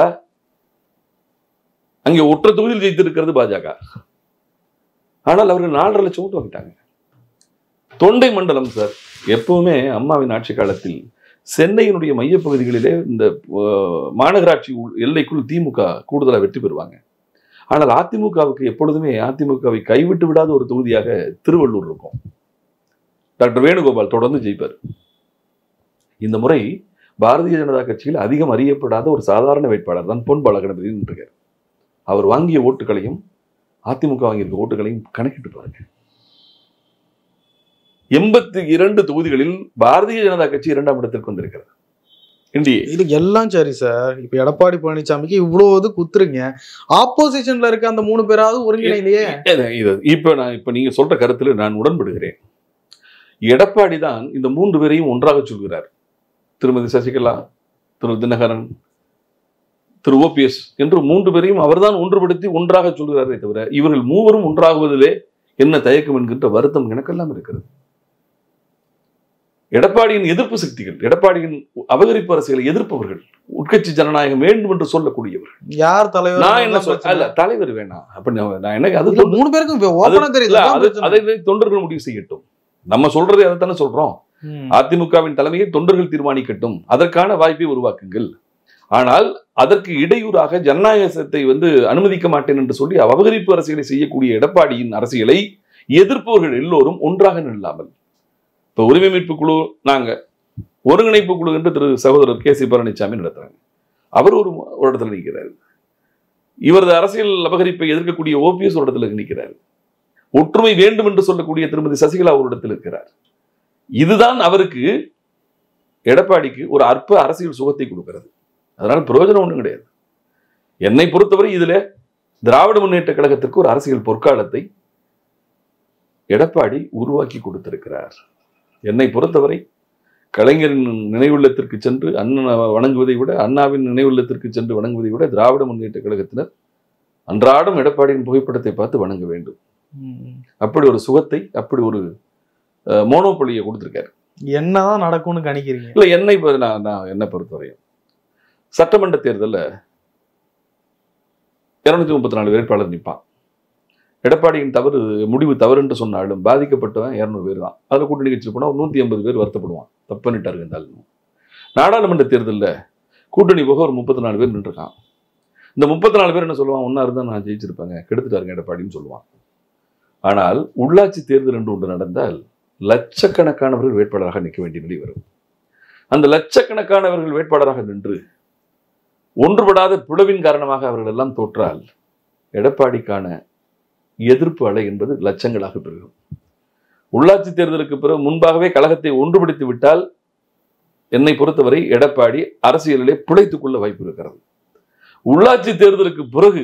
அங்கே ஒற்றை தொகுதியில் ஜெயித்திருக்கிறது பாஜக. ஆனால் அவர்கள் நாலரை லட்சம் ஓட்டு வாங்கிட்டாங்க. தொண்டை மண்டலம் சார், எப்பவுமே அம்மாவின் ஆட்சி காலத்தில் சென்னையினுடைய மையப்பகுதிகளிலே இந்த மாநகராட்சி எல்லைக்குள் திமுக கூடுதலாக வெற்றி பெறுவாங்க. ஆனால் அதிமுகவுக்கு எப்பொழுதுமே அதிமுகவை கைவிட்டு விடாத ஒரு தொகுதியாக திருவள்ளூர் இருக்கும். டாக்டர் வேணுகோபால் தொடர்ந்து ஜெயிப்பார். இந்த முறை பாரதிய ஜனதா கட்சியில் அதிகம் அறியப்படாத ஒரு சாதாரண வேட்பாளர் தான் பொன் பாலகணபதி இருக்கார். அவர் வாங்கிய ஓட்டுகளையும் அதிமுக வாங்கியிருக்க ஓட்டுகளையும் கணக்கிட்டு பாருங்க. எண்பத்தி இரண்டு தொகுதிகளில் பாரதிய ஜனதா கட்சி இரண்டாம் இடத்திற்கு வந்திருக்கிறது. இது எல்லாம் சரி சார். இப்ப எடப்பாடி பழனிசாமிக்கு இவ்வளவு குத்துருங்க, ஆப்போசிஷன்ல இருக்க அந்த மூணு பேராவது ஒருங்கிணையிலேயே. இப்ப நான் இப்ப நீங்க சொல்ற கருத்துல நான் உடன்படுகிறேன். எடப்பாடி தான் இந்த மூன்று பேரையும் ஒன்றாக சொல்கிறார். திருமதி சசிகலா, திரு தினகரன், திரு ஓபிஎஸ் என்று மூன்று பேரையும் அவர்தான் ஒன்றுபடுத்தி ஒன்றாக சொல்கிறாரே தவிர இவர்கள் மூவரும் ஒன்றாகுவதிலே என்ன தயக்கம் என்கின்ற வருத்தம் எனக்கெல்லாம் இருக்கிறது. எடப்பாடியின் எதிர்ப்பு சக்திகள், எடப்பாடியின் அபகரிப்பு அரசியலை எதிர்ப்பவர்கள், உட்கட்சி ஜனநாயகம் வேண்டும் என்று சொல்லக்கூடியவர்கள். யார் தலைவர்? நான் என்ன சொல்ல, தலைவர் வேணாம் அப்ப நான் என்ன, அது மூணு பேருக்கும் தெரியல, அதை தொண்டர்கள் முடிவு செய்யட்டும். நம்ம சொல்றதை அதைத்தானே சொல்றோம். அதிமுகவின் தலைமையை தொண்டர்கள் தீர்மானிக்கட்டும், அதற்கான வாய்ப்பை உருவாக்குங்கள். ஆனால் அதற்கு இடையூறாக ஜனநாயகத்தை வந்து அனுமதிக்க மாட்டேன் என்று சொல்லி அபகரிப்பு அரசியலை செய்யக்கூடிய எடப்பாடியின் அரசியலை எதிர்ப்பவர்கள் எல்லோரும் ஒன்றாக நில்லாமல், இப்ப உரிமை மீட்பு குழு, நாங்க ஒருங்கிணைப்பு குழு என்று திரு சகோதரர் கே சி பழனிசாமி நடத்துறாங்க. அவர் ஒரு ஒரு இடத்துல நிற்கிறார். இவரது அரசியல் அபகரிப்பை எதிர்க்கக்கூடிய ஓபிஎஸ் ஒரு இடத்துல நிற்கிறார். ஒற்றுமை வேண்டும் என்று சொல்லக்கூடிய திருமதி சசிகலா ஒரு இடத்தில் இருக்கிறார். இதுதான் அவருக்கு, எடப்பாடிக்கு ஒரு அற்ப அரசியல் சுகத்தை கொடுக்கிறது. அதனால பிரயோஜனம் ஒன்றும் கிடையாது. என்னை பொறுத்தவரை இதுல திராவிட முன்னேற்ற கழகத்திற்கு ஒரு அரசியல் பொற்காலத்தை எடப்பாடி உருவாக்கி கொடுத்திருக்கிறார். என்னை பொறுத்தவரை கலைஞரின் நினைவுள்ளத்திற்கு சென்று அண்ணன் வணங்குவதை விட, அண்ணாவின் நினைவுள்ளத்திற்கு சென்று வணங்குவதை விட திராவிட முன்னேற்ற கழகத்தினர் அன்றாடம் எடப்பாடியின் புகைப்படத்தை பார்த்து வணங்க வேண்டும். அப்படி ஒரு சுகத்தை, அப்படி ஒரு மோனோபொலியை கொடுத்திருக்காரு. என்னதான் நடக்கும்னு கணிக்கிறீங்க? இல்ல, என்னை நான் நான் என்ன பொறுத்தவரையும் சட்டமன்ற தேர்தலில் இருநூத்தி முப்பத்தி நாலு வேட்பாளர் நிற்பான். எடப்பாடியின் தவறு முடிவு தவறு என்று சொன்னாலும் பாதிக்கப்பட்டவன் இருநூறு பேர் தான். அதில் கூட்டணி கட்சி போனால் நூற்றி ஐம்பது பேர் வருத்தப்படுவான், தப்பு பண்ணிட்டாரு இருந்தாலும். நாடாளுமன்ற தேர்தலில் கூட்டணி போக ஒரு முப்பத்தி நாலு பேர் நின்றுருக்கான். இந்த முப்பத்தி நாலு பேர் என்ன சொல்லுவான், ஒன்னா இருந்தால் நான் ஜெயிச்சிருப்பாங்க, கெடுத்துட்டாருங்க எடப்பாடின்னு சொல்லுவான். ஆனால் உள்ளாட்சி தேர்தல் என்று ஒன்று நடந்தால் லட்சக்கணக்கானவர்கள் வேட்பாளராக நிற்க வேண்டிய நிலை வரும். அந்த லட்சக்கணக்கானவர்கள் வேட்பாளராக நின்று ஒன்றுபடாத பிளவின் காரணமாக அவர்கள் எல்லாம் தோற்றால் எடப்பாடிக்கான எதிர்ப்பு அலை என்பது லட்சங்களாக பெருகும். உள்ளாட்சி தேர்தலுக்கு பிறகு முன்பாகவே கழகத்தை ஒன்றுபடுத்தி விட்டால் என்னை பொறுத்தவரை எடப்பாடி அரசியலிலே பிழைத்துக் கொள்ள வாய்ப்பு இருக்கிறது. உள்ளாட்சி தேர்தலுக்கு பிறகு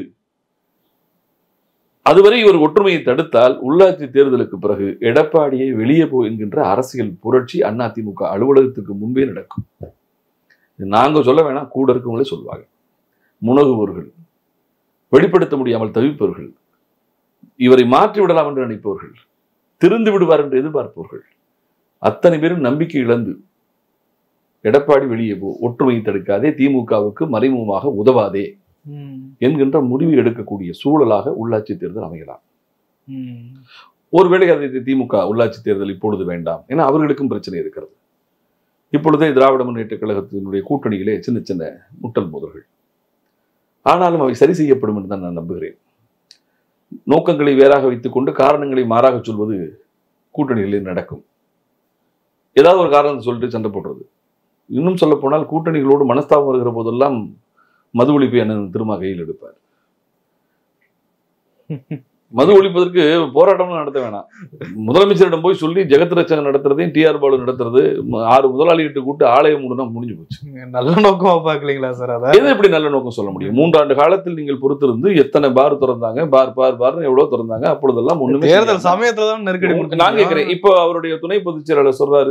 அதுவரை இவர் ஒற்றுமையை தடுத்தால் உள்ளாட்சி தேர்தலுக்கு பிறகு எடப்பாடியை வெளியே போ என்கின்ற அரசியல் புரட்சி அதிமுக அலுவலகத்துக்கு முன்பே நடக்கும். நாங்க சொல்ல வேணாம், கூட இருக்கவங்களே சொல்லுவாங்க. முனகுபவர்கள், வெளிப்படுத்த முடியாமல் தவிப்பவர்கள், இவரை மாற்றி விடலாம் என்று நினைப்பவர்கள், திருந்து விடுவார் என்று எதிர்பார்ப்பவர்கள் அத்தனை பேரும் நம்பிக்கை இழந்து எடப்பாடி வெளியே போ, ஒற்றுமையை தடுக்காதே, திமுகவுக்கு மறைமுகமாக உதவாதே என்கின்ற முடிவு எடுக்கக்கூடிய சூழலாக உள்ளாட்சி தேர்தல் அமையலாம். ஒருவேளை அதை திமுக உள்ளாட்சி தேர்தல் இப்பொழுது வேண்டாம், ஏன்னா அவர்களுக்கும் பிரச்சனை இருக்கிறது. இப்பொழுதே திராவிட முன்னேற்ற கழகத்தினுடைய கூட்டணியிலே சின்ன சின்ன முட்டல் மோதல்கள், ஆனாலும் அவை சரி செய்யப்படும் என்று தான் நான் நம்புகிறேன். நோக்கங்களை வேறாக வைத்துக் கொண்டு காரணங்களை மாறாக சொல்வது கூட்டணிகளிலே நடக்கும். ஏதாவது ஒரு காரணத்தை சொல்லிட்டு சண்டை போடுறது. இன்னும் சொல்ல போனால் கூட்டணிகளோடு மனஸ்தாபம் வருகிற போதெல்லாம் மது ஒழிப்பை அண்ணன் திருமா கையில் எடுப்பார். மது ஒழிப்பதற்கு போராட்டம் நடத்த வேணாம், முதலமைச்சரிடம் போய் சொல்லி ஜெகத் ரட்சகன் நடத்துறதையும் டிஆர் பாலு நடத்துறது, ஆறு முதலாளிகிட்ட கூட்டு ஆலயம் மூடுனா முடிஞ்சு போச்சு. நல்ல நோக்கமா பாக்கலீங்களா சார்? எதை எப்படி நல்ல நோக்கம் சொல்ல முடியும்? மூன்றாண்டு காலத்தில் நீங்கள் பொறுத்திருந்து எத்தனை பார் திறந்தாங்க, பார் பார் பார் எவ்வளவு திறந்தாங்க, அப்பொழுதெல்லாம் ஒண்ணுமே. தேர்தல் சமயத்துல தான் நெருக்கடி. நான் கேட்கிறேன், இப்போ அவருடைய துணை பொதுச் செயலாளர் சொல்றாரு,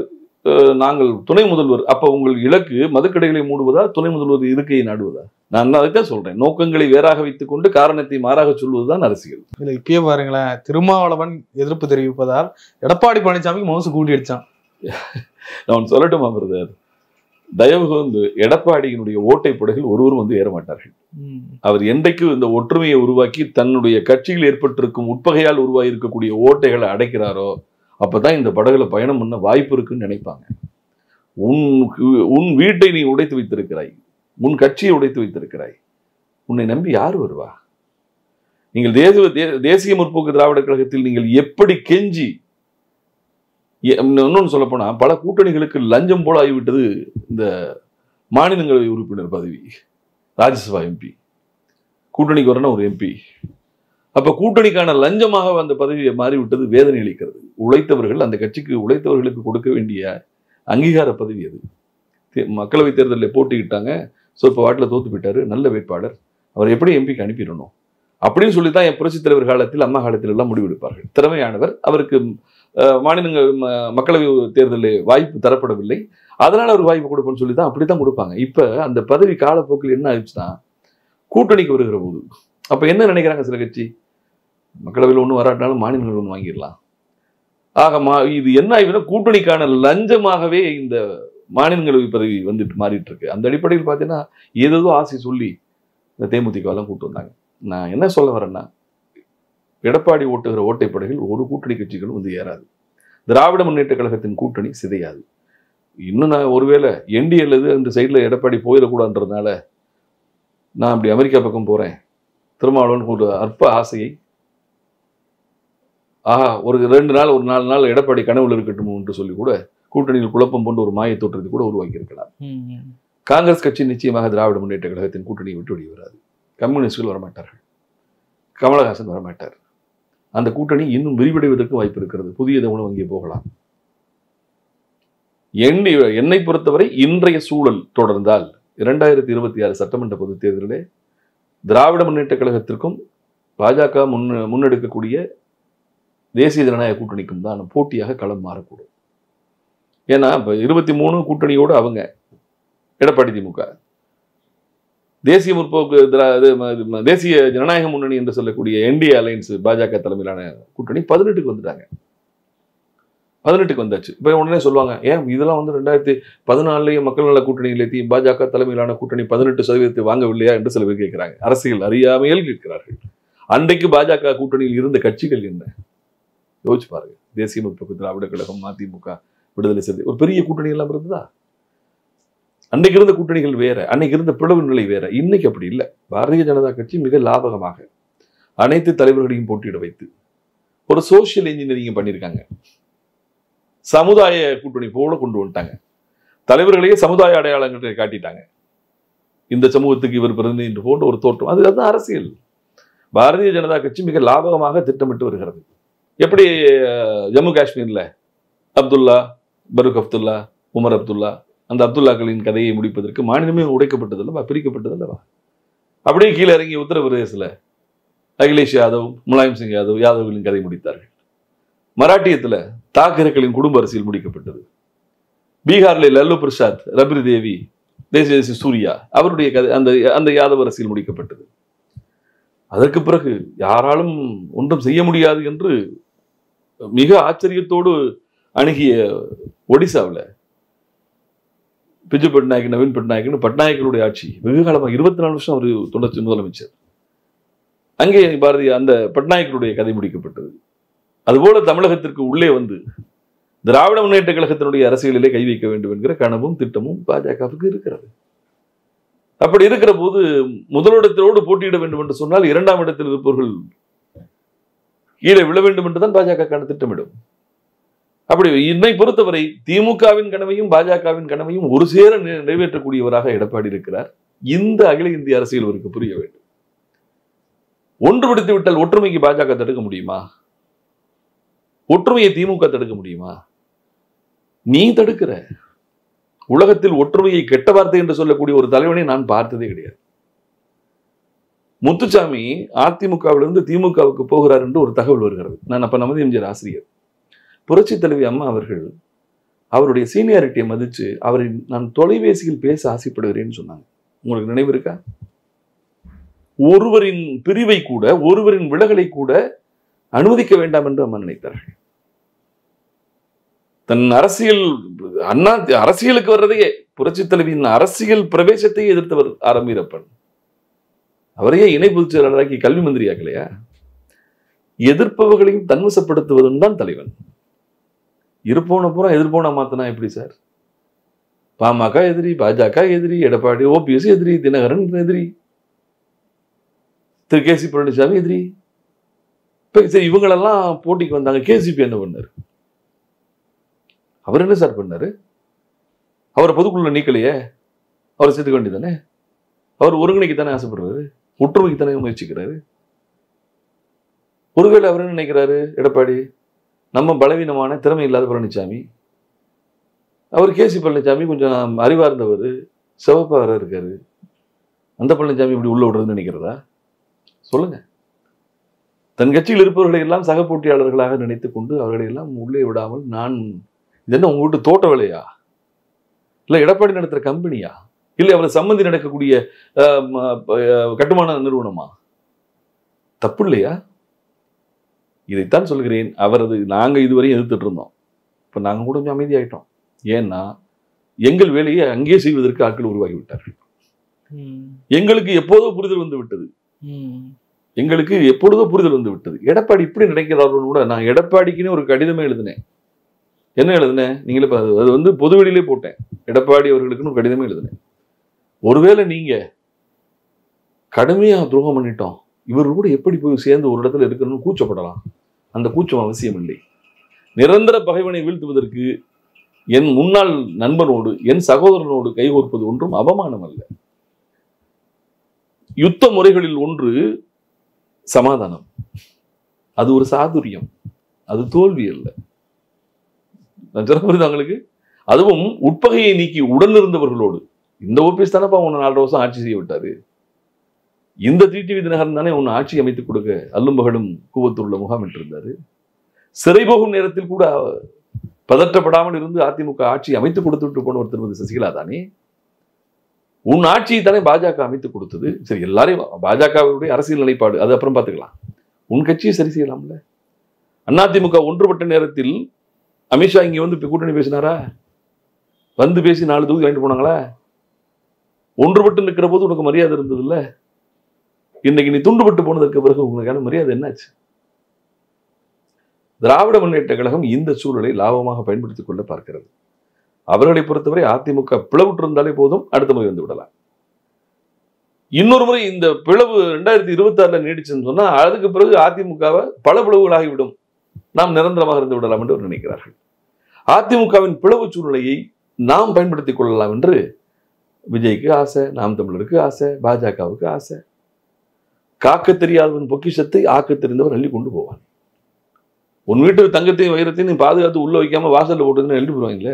நாங்கள் துணை முதல்வர், அப்ப உங்கள் இலக்கு மதுக்கடைகளை மூடுவதா துணை முதல்வர் இருக்கையை நாடுவதா? நான் அதுதான் சொல்றேன், நோக்கங்களை வேறாக வைத்துக் கொண்டு காரணத்தை மாறாக சொல்வதுதான் அரசியல். இல்ல இப்பயே பாருங்களேன், திருமாவளவன் எதிர்ப்பு தெரிவிப்பதால் எடப்பாடி பழனிசாமி மவுசு கூட்டி அடிச்சான். நான் சொல்லட்டுமா பிரதர், தயவு வந்து எடப்பாடியினுடைய ஓட்டை படைகள் ஒருவரும் வந்து ஏற மாட்டார்கள். அவர் என்றைக்கு இந்த ஒற்றுமையை உருவாக்கி தன்னுடைய கட்சியில் ஏற்பட்டிருக்கும் உட்பகையால் உருவாகி இருக்கக்கூடிய ஓட்டைகளை அடைக்கிறாரோ அப்பதான் இந்த படகுல பயணம் பண்ண வாய்ப்பு இருக்குன்னு நினைப்பாங்க. உன் உன் வீட்டை நீ உடைத்து வைத்திருக்கிறாய், உன் கட்சியை உடைத்து வைத்திருக்கிறாய், உன்னை நம்பி யார் வருவா? நீங்கள் தேசிய தேசிய முற்போக்கு திராவிட கழகத்தில் நீங்கள் எப்படி கெஞ்சி, இன்னொன்னு சொல்ல போனா பல கூட்டணிகளுக்கு லஞ்சம் போல ஆகிவிட்டது இந்த மாநிலங்களவை உறுப்பினர் பதவி, ராஜ்யசபா எம்பி, கூட்டணிக்கு வரணும் ஒரு எம்பி. அப்ப கூட்டணிக்கான லஞ்சமாக அந்த பதவியை மாறிவிட்டது, வேதனை அளிக்கிறது. உழைத்தவர்கள், அந்த கட்சிக்கு உழைத்தவர்களுக்கு கொடுக்க வேண்டிய அங்கீகார பதவி அது. மக்களவை தேர்தலில் போட்டிக்கிட்டாங்க, ஸோ இப்போ வாட்டில் தோத்து போயிட்டாரு, நல்ல வேட்பாளர், அவர் எப்படி எம்பிக்கு அனுப்பிடணும் அப்படின்னு சொல்லித்தான் என் புரட்சித் தலைவர் காலத்தில் அம்மா காலத்தில் எல்லாம் முடிவெடுப்பார்கள். திறமையானவர், அவருக்கு மாநிலங்கள் மக்களவை தேர்தலில் வாய்ப்பு தரப்படவில்லை, அதனால அவர் வாய்ப்பு கொடுப்போம்னு சொல்லி தான் அப்படித்தான் கொடுப்பாங்க. இப்ப அந்த பதவி காலப்போக்கில் என்ன ஆயிடுச்சுன்னா, கூட்டணிக்கு வருகிற போது அப்ப என்ன நினைக்கிறாங்க சில கட்சி, மக்களவையில் ஒண்ணு வராட்டினாலும் மாநிலங்கள் ஒண்ணு வாங்கிடலாம். ஆக மா இது என்ன ஆகுதுன்னா, கூட்டணிக்கான லஞ்சமாகவே இந்த மாநிலங்களவை பதவி வந்துட்டு மாறிட்டு இருக்கு. அந்த அடிப்படையில் பார்த்தீங்கன்னா ஏதோ ஆசை சொல்லி இந்த தேமுதிக எல்லாம் கூட்டு வந்தாங்க. நான் என்ன சொல்ல வரேன்னா, எடப்பாடி ஓட்டுகிற ஓட்டைப்படைகள் ஒரு கூட்டணி கட்சிகளும் வந்து ஏறாது. திராவிட முன்னேற்ற கழகத்தின் கூட்டணி சிதையாது. இன்னும் நான் ஒருவேளை என்டி அல்லது அந்த சைடில் எடப்பாடி போயிடக்கூடாதுன்றதுனால நான் அப்படி அமெரிக்கா பக்கம் போறேன், திருமாவளவன் ஒரு அற்ப ஆசையை, ஆஹா ஒரு ரெண்டு நாள் ஒரு நாலு நாள் எடப்பாடி கனவுல இருக்கட்டும் என்று சொல்லி கூட கூட்டணியில் குழப்பம் போன்ற ஒரு மாய தோற்றத்தை கூட உருவாக்கி இருக்கலாம். காங்கிரஸ் கட்சி நிச்சயமாக திராவிட முன்னேற்ற கழகத்தின் கூட்டணியை விட்டு வெளியே வராது. கம்யூனிஸ்டுகள் வரமாட்டார்கள், கமலஹாசன் வரமாட்டார். அந்த கூட்டணி இன்னும் விரிவடைவதற்கு வாய்ப்பு இருக்கிறது. புதிய தமிழகம் அங்கே போகலாம். எண்ணி என்னை பொறுத்தவரை இன்றைய சூழல் தொடர்ந்தால் இரண்டாயிரத்தி இருபத்தி ஆறு சட்டமன்ற பொதுத் தேர்தலிலே திராவிட முன்னேற்ற கழகத்திற்கும் பாஜக முன் முன்னெடுக்கக்கூடிய தேசிய ஜனநாயக கூட்டணிக்கும் தான் போட்டியாக களம் மாறக்கூடும். ஏன்னா இப்ப இருபத்தி மூணு கூட்டணியோடு அவங்க எடப்பாடி திமுக, தேசிய முற்போக்கு தேசிய ஜனநாயக முன்னணி என்று சொல்லக்கூடிய என்டிஏ அலையன்ஸ் பாஜக தலைமையிலான கூட்டணி பதினெட்டுக்கு வந்துட்டாங்க. பதினெட்டுக்கு வந்தாச்சு. இப்ப உடனே சொல்லுவாங்க, ஏன் இதெல்லாம் வந்து ரெண்டாயிரத்தி பதினாலுலயே மக்கள் நல கூட்டணியிலே பாஜக தலைமையிலான கூட்டணி பதினெட்டு சதவீதத்தை வாங்கவில்லையா என்று சில பேர் கேட்கிறாங்க. அரசியல் அறியாமையில் கேட்கிறார்கள். அன்றைக்கு பாஜக கூட்டணியில் இருந்த கட்சிகள் என்ன யோசிச்சு பாருங்க. தேசிய முற்போக்கு திராவிட கழகம், மதிமுக, விடுதலை சிறுத்தை, ஒரு பெரிய கூட்டணி எல்லாம் இருந்ததா? அன்னைக்கு இருந்த கூட்டணிகள் வேற, அன்னைக்கு இருந்த பிளவு நிலை வேற. இன்னைக்கு அப்படி இல்லை. பாரதிய ஜனதா கட்சி மிக லாபகமாக அனைத்து தலைவர்களையும் போட்டியிட வைத்து ஒரு சோசியல் இன்ஜினியரிங் பண்ணியிருக்காங்க. சமுதாய கூட்டணி போல கொண்டு வந்துட்டாங்க. தலைவர்களையே சமுதாய அடையாளங்களை காட்டிட்டாங்க. இந்த சமூகத்துக்கு இவர் பிறந்து என்று போன்ற ஒரு தோற்றம். அது அதுதான் அரசியல். பாரதிய ஜனதா கட்சி மிக லாபகமாக திட்டமிட்டு வருகிறது. எப்படி ஜம்மு காஷ்மீர்ல அப்துல்லா, பரூக் அப்துல்லா, உமர் அப்துல்லா, அந்த அப்துல்லாக்களின் கதையை முடிப்பதற்கு மாநிலமே உடைக்கப்பட்டது அல்லவா, பிரிக்கப்பட்டது அல்லவா? அப்படியே கீழே இறங்கி உத்தரப்பிரதேசத்துல அகிலேஷ் யாதவ், முலாயம் சிங் யாதவ் யாதவ்களின் கதை முடித்தார்கள். மராட்டியத்துல தாக்கரேக்களின் குடும்ப அரசியல் முடிக்கப்பட்டது. பீகார்ல லல்லு பிரசாத், ரபிரி தேவி, தேசிய தேசிய சூர்யா அவருடைய கதை, அந்த அந்த யாதவ் அரசியல் முடிக்கப்பட்டது. அதற்கு பிறகு யாராலும் ஒன்றும் செய்ய முடியாது என்று மிக ஆச்சரியத்தோடு அணுகிய ஒடிசாவில் பிஜு பட்நாயக், நவீன் பட்நாயக்னு பட்நாயக்கருடைய ஆட்சி வெகு காலமாக இருபத்தி நாலு வருஷம் அவர் தொண்டர்ச்சி முதலமைச்சர். அங்கே பாரதிய அந்த பட்நாயக்கருடைய கதை முடிக்கப்பட்டது. அதுபோல தமிழகத்திற்கு உள்ளே வந்து திராவிட முன்னேற்ற கழகத்தினுடைய அரசியலிலே கை வைக்க வேண்டும் என்கிற கனவும் திட்டமும் பாஜகவுக்கு இருக்கிறது. அப்படி இருக்கிற போது முதலிடத்தோடு போட்டியிட வேண்டும் என்று சொன்னால் இரண்டாம் இடத்தில் இருப்பவர்கள் கீழே விழ வேண்டும் என்றுதான் பாஜக திட்டமிடும். அப்படி என்னை பொறுத்தவரை திமுகவின் கனவையும் பாஜகவின் கனவையும் ஒரு சேர நிறைவேற்றக்கூடியவராக எடப்பாடி இருக்கிறார். இந்த அகில இந்திய அரசியல் அவருக்கு புரிய வேண்டும். ஒன்றுபடுத்தி விட்டால் ஒற்றுமைக்கு பாஜக தடுக்க முடியுமா? ஒற்றுமையை திமுக தடுக்க முடியுமா? நீ தடுக்கிற. உலகத்தில் ஒற்றுமையை கெட்ட வார்த்தை என்று சொல்லக்கூடிய ஒரு தலைவனை நான் பார்த்ததே கிடையாது. முத்துசாமி அதிமுகவிலிருந்து திமுகவுக்கு போகிறார் என்று ஒரு தகவல் வருகிறது. நான் அப்ப நமது எம்ஜிஆர் ஆசிரியர். புரட்சி தலைவி அம்மா அவர்கள் அவருடைய சீனியாரிட்டியை மதிச்சு அவரை நான் தொலைபேசியில் பேச ஆசைப்படுகிறேன்னு சொன்னாங்க. உங்களுக்கு நினைவு இருக்கா? ஒருவரின் பிரிவை கூட, ஒருவரின் விலகலை கூட அனுமதிக்க வேண்டாம் என்று அம்மா நினைத்தார்கள். தன் அரசியல் அண்ணா அரசியலுக்கு வர்றதையே, புரட்சி தலைவியின் அரசியல் பிரவேசத்தையே எதிர்த்தவர் ஆர் எம் வீரப்பன். அவரையே இணை பொதுச் செயலாளராக்கி கல்வி மந்திரியாக்கலையா? எதிர்ப்பவர்களையும் தன்வசப்படுத்துவதும் தான் தலைவன். இருப்போன பூரா எதிர்ப்போன மாத்தினா எப்படி சார்? பாமக எதிரி, பாஜக எதிரி, எடப்பாடி ஓபிஎஸ் எதிரி, தினகரன் எதிரி, திரு கே சி பழனிசாமி எதிரி. சரி, இவங்களெல்லாம் போட்டிக்கு வந்தாங்க. கேசிபி என்ன பண்ணாரு? அவர் என்ன சார் பண்ணாரு? அவரை பொதுக்குள்ள நீக்கலையே, அவரை சேர்த்துக்க வேண்டியதானே. அவர் ஒருங்கிணைக்குத்தானே ஆசைப்படுறாரு, ஒற்றுமைக்குத்தானே முயற்சிக்கிறாரு. ஒருவேளை அவர் என்ன நினைக்கிறாரு? எடப்பாடி நம்ம பலவீனமான திறமை இல்லாத பழனிசாமி, அவர் கே சி பழனிசாமி கொஞ்சம் அறிவார்ந்தவர், சிவப்பாக இருக்காரு, அந்த பழனிசாமி இப்படி உள்ள விடுறதுன்னு நினைக்கிறதா? சொல்லுங்க. தன் கட்சியில் இருப்பவர்களை எல்லாம் சக போட்டியாளர்களாக நினைத்துக் கொண்டு அவர்களை எல்லாம் உள்ளே விடாமல், நான் இது என்ன உங்க வீட்டு தோட்ட வேலையா, இல்ல எடப்பாடி நடத்துற கம்பெனியா, இல்லை அவர் சம்பந்தி நடக்கக்கூடிய கட்டுமான நிறுவனமா? தப்பு இல்லையா? இதைத்தான் சொல்கிறேன். அவரது நாங்க இதுவரையும் எதிர்த்துட்டு இருந்தோம், இப்ப நாங்க கூட கொஞ்சம் அமைதியாயிட்டோம். ஏன்னா எங்கள் வேலையை அங்கே செய்வதற்கு ஆட்கள் உருவாகி விட்டார்கள். எங்களுக்கு எப்போதோ புரிதல் வந்து விட்டது எங்களுக்கு எப்பொழுதோ புரிதல் வந்து விட்டது எடப்பாடி இப்படி நினைக்கிறார்கள் கூட. நான் எடப்பாடிக்குன்னு ஒரு கடிதமே எழுதினேன். என்ன எழுதினேன்? நீங்களே அது வந்து பொதுவெளியிலே போட்டேன். எடப்பாடி அவர்களுக்குன்னு ஒரு கடிதமே எழுதினேன். ஒருவேளை நீங்க கடுமையா துரோகம் பண்ணிட்டோம், இவர்கள் கூட எப்படி போய் சேர்ந்து ஒரு இடத்துல இருக்கணும்னு கூச்சப்படலாம். அந்த கூச்சம் அவசியம் இல்லை. நிரந்தர பகைவனை வீழ்த்துவதற்கு என் முன்னாள் நண்பனோடு, என் சகோதரனோடு கைகோர்ப்பது ஒன்றும் அவமானம் அல்ல. யுத்த முறைகளில் ஒன்று சமாதானம். அது ஒரு சாதுரியம், அது தோல்வி அல்ல. அவங்களுக்கு அதுவும் உட்பகையை நீக்கி உடன் இருந்தவர்களோடு. இந்த ஓபிஎஸ் தானப்பா உன்னை நாலு வருஷம் ஆட்சி செய்ய விட்டாரு, இந்த டிடிவி தினகரன் தானே உன்னை ஆட்சி அமைத்துக் கொடுக்க அல்லும் பகலும் கூவத்தூர்ல முகாமிட்டு இருந்தாரு. சிறை போகும் நேரத்தில் கூட பதற்றப்படாமல் இருந்து அதிமுக ஆட்சி அமைத்து கொடுத்து விட்டு போனவர் திருமதி சசிகலா தானே. உன் ஆட்சியை தானே பாஜக அமைத்து கொடுத்தது. சரி, எல்லாரையும் பாஜகவுடைய அரசியல் நிலைப்பாடு அது அப்புறம் பார்த்துக்கலாம். உன் கட்சியை சரி செய்யலாம்ல. அதிமுக ஒன்றுபட்ட நேரத்தில் அமித்ஷா இங்க வந்து கூட்டணி பேசினாரா? வந்து பேசி நாலு தூக்கி வாங்கிட்டு போனாங்களா? ஒன்றுபட்டு நிற்கிற போது உனக்கு மரியாதை இருந்தது இல்ல. இன்னைக்கு நீ துண்டுபட்டு போனதற்கு பிறகு உங்களுக்கான மரியாதை என்னாச்சு? திராவிட முன்னேற்ற கழகம் இந்த சூழலை லாபமாக பயன்படுத்திக் கொள்ள பார்க்கிறது. அவர்களை பொறுத்தவரை அதிமுக பிளவுற்று இருந்தாலே போதும், அடுத்த முறை வந்து விடலாம். இன்னொரு முறை இந்த பிளவு ரெண்டாயிரத்தி இருபத்தி ஆறுல நீடிச்சுன்னு சொன்னா அதுக்கு பிறகு அதிமுகவை பல பிளவுகளாகிவிடும், நாம் நிரந்தரமாக இருந்து விடலாம் என்று நினைக்கிறார்கள். அதிமுகவின் பிளவு சூழ்நிலையை நாம் பயன்படுத்திக் கொள்ளலாம் என்று விஜய்க்கு ஆசை, நாம் தமிழருக்கு ஆசை, பாஜகவுக்கு ஆசை. காக்க தெரியாதவன் பொக்கிஷத்தை ஆக்க தெரிந்தவர் அள்ளி கொண்டு போவான். உன் வீட்டு தங்கத்தையும் வைரத்தையும் நீ பாதுகாத்து உள்ள வைக்காம வாசல்ல போட்டுன்னு எழுதி போடுவாங்களே.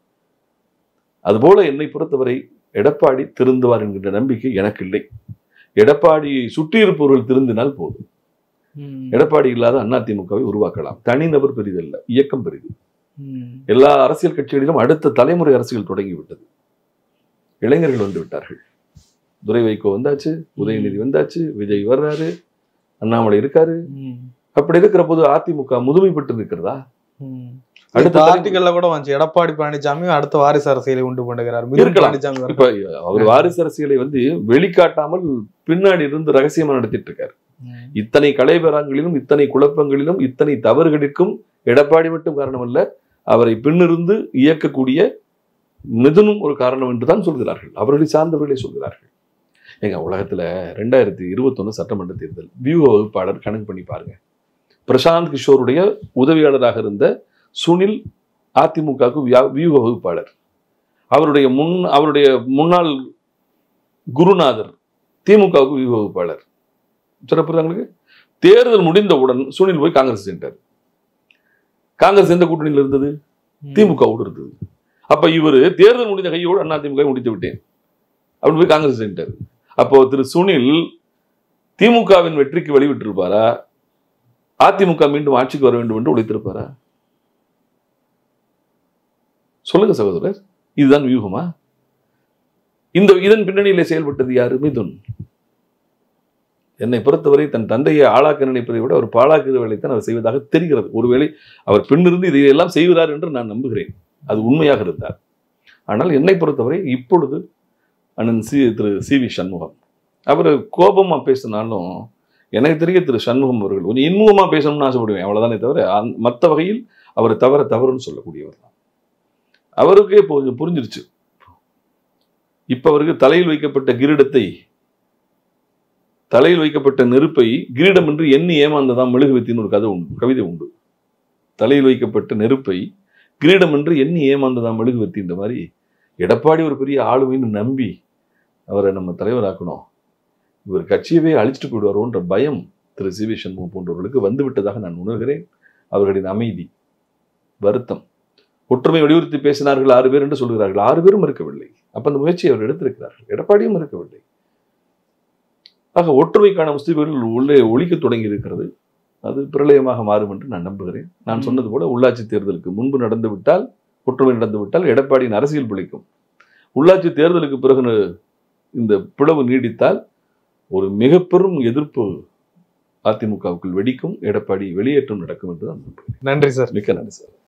அதுபோல என்னை பொறுத்தவரை எடப்பாடி திருந்துவார் என்கின்ற நம்பிக்கை எனக்கு இல்லை. எடப்பாடியை சுற்றி இருப்பவர்கள் திருந்தினால் போதும். எடப்பாடி இல்லாத அதிமுகவை உருவாக்கலாம். தனிநபர் பெரிதல்ல, இயக்கம் பெரிது. எல்லா அரசியல் கட்சிகளிலும் அடுத்த தலைமுறை அரசியல் தொடங்கிவிட்டது. இளைஞர்கள் வந்து விட்டார்கள். துரை வைகோ வந்தாச்சு, உதயநிதி வந்தாச்சு, விஜய் வர்றாரு, அண்ணாமலை இருக்காரு. அப்படி இருக்கிற போது அதிமுக முதுமை பெற்று இருக்கிறதா? அடுத்த ஆர்டிகல்ல கூட வந்து எடப்பாடி பழனிசாமி அடுத்த வாரிசு அரசியலை உண்டு பண்ணுகிறார். இப்ப அவர் வாரிசு அரசியலை வந்து வெளிக்காட்டாமல் பின்னாடி இருந்து ரகசியமா நடத்திட்டு இருக்காரு. இத்தனை கலைபெறாங்களிலும், இத்தனை குழப்பங்களிலும், இத்தனை தவறுகளுக்கும் எடப்பாடி மட்டும் காரணம் அல்ல, அவரை பின்னிருந்து இயக்கக்கூடிய மிதுனும் ஒரு காரணம் என்றுதான் சொல்கிறார்கள். அவர்களை சார்ந்தவர்களே சொல்கிறார்கள். எங்க உலகத்துல ரெண்டாயிரத்தி இருபத்தி ஒண்ணு சட்டமன்ற தேர்தல் வியூக வகுப்பாளர் கணக்கு பண்ணி பாருங்க. பிரசாந்த் கிஷோருடைய உதவியாளராக இருந்த சுனில் அதிமுகவுக்கு வியூக வகுப்பாளர், அவருடைய முன் அவருடைய முன்னாள் குருநாதர் திமுகவுக்கு வியூக வகுப்பாளர். சிறப்பு. தேர்தல் முடிந்தவுடன் சுனில் போய் காங்கிரஸ் சென்றார். காங்கிரஸ் எந்த கூட்டணியில் இருந்தது? திமுகவோடு இருந்தது. அப்ப இவரு தேர்தல் முடிந்த கையோடு அண்ணா திமுக முடித்து விட்டேன் அப்படின்னு போய் காங்கிரஸ் சென்றார். அப்போ திரு சுனில் திமுகவின் வெற்றிக்கு வழிவிட்டிருப்பாரா? அதிமுக மீண்டும் ஆட்சிக்கு வர வேண்டும் என்று உழைத்திருப்பாரா? சொல்லுங்க சகோதரர், இதுதான் வியூகமா? இந்த இதன் பின்னணியிலே செயல்பட்டது யாரு? மிதுன். என்னை பொறுத்தவரை தன் தந்தையை ஆளாக்க நினைப்பதை விட அவர் பாழாக்குகிற வேலைத்தான் அவர் செய்வதாக தெரிகிறது. ஒருவேளை அவர் பின்னிருந்து இதையெல்லாம் செய்கிறார் என்று நான் நம்புகிறேன், அது உண்மையாக இருந்தார். ஆனால் என்னை பொறுத்தவரை இப்பொழுது அண்ணன் சி திரு சி வி சண்முகம் அவர் கோபமா பேசினாலும் எனக்கு தெரிய திரு சண்முகம் அவர்கள் கொஞ்சம் இன்முகமா பேசணும்னு ஆசைப்படுவேன், அவ்வளவுதானே தவிர மற்ற வகையில் அவர் தவற தவறுன்னு சொல்லக்கூடியவர் தான். அவருக்கே கொஞ்சம் புரிஞ்சிருச்சு. இப்ப அவருக்கு தலையில் வைக்கப்பட்ட கிரீடத்தை, தலையில் வைக்கப்பட்ட நெருப்பை கிரீடம் என்று எண்ணி ஏமாந்ததாம் மெழுகுவத்தின்னு ஒரு கதை உண்டு, கவிதை உண்டு. தலையில் வைக்கப்பட்ட நெருப்பை கிரீடம் என்று எண்ணி ஏமாந்ததாம் மெழுகுவத்தின்ற மாதிரி எடப்பாடி ஒரு பெரிய ஆளுமைன்னு நம்பி அவரை நம்ம தலைவராக்கணும், இவர் கட்சியவே அழிச்சிட்டு போயிடுவாரோன்ற பயம் திரு சி வி சண்முகம் போன்றவர்களுக்கு வந்துவிட்டதாக நான் உணர்கிறேன். அவர்களின் அமைதி, வருத்தம், ஒற்றுமை வலியுறுத்தி பேசினார்கள் ஆறு பேர் என்று சொல்கிறார்கள், ஆறு பேரும் இருக்கவில்லை. அப்ப அந்த முயற்சியை அவர் எடுத்திருக்கிறார்கள், எடப்பாடியும் இருக்கவில்லை. ஆக ஒற்றுமைக்கான முஸ்லிம்கள் உள்ளே ஒழிக்க தொடங்கி இருக்கிறது. அது பிரளயமாக மாறும் என்று நான் நம்புகிறேன். நான் சொன்னது போல உள்ளாட்சி தேர்தலுக்கு முன்பு நடந்து விட்டால், ஒற்றுமை நடந்து விட்டால் எடப்பாடியின் அரசியல் பிழைக்கும். உள்ளாட்சி தேர்தலுக்கு பிறகு இந்த பிளவு நீடித்தால் ஒரு மிக பெரும் எதிர்ப்பு அதிமுகவுக்குள் வெடிக்கும், எடப்பாடி வெளியேற்றம் நடக்கும் என்று நான் நம்புகிறேன். நன்றி சார். மிக்க நன்றி சார்.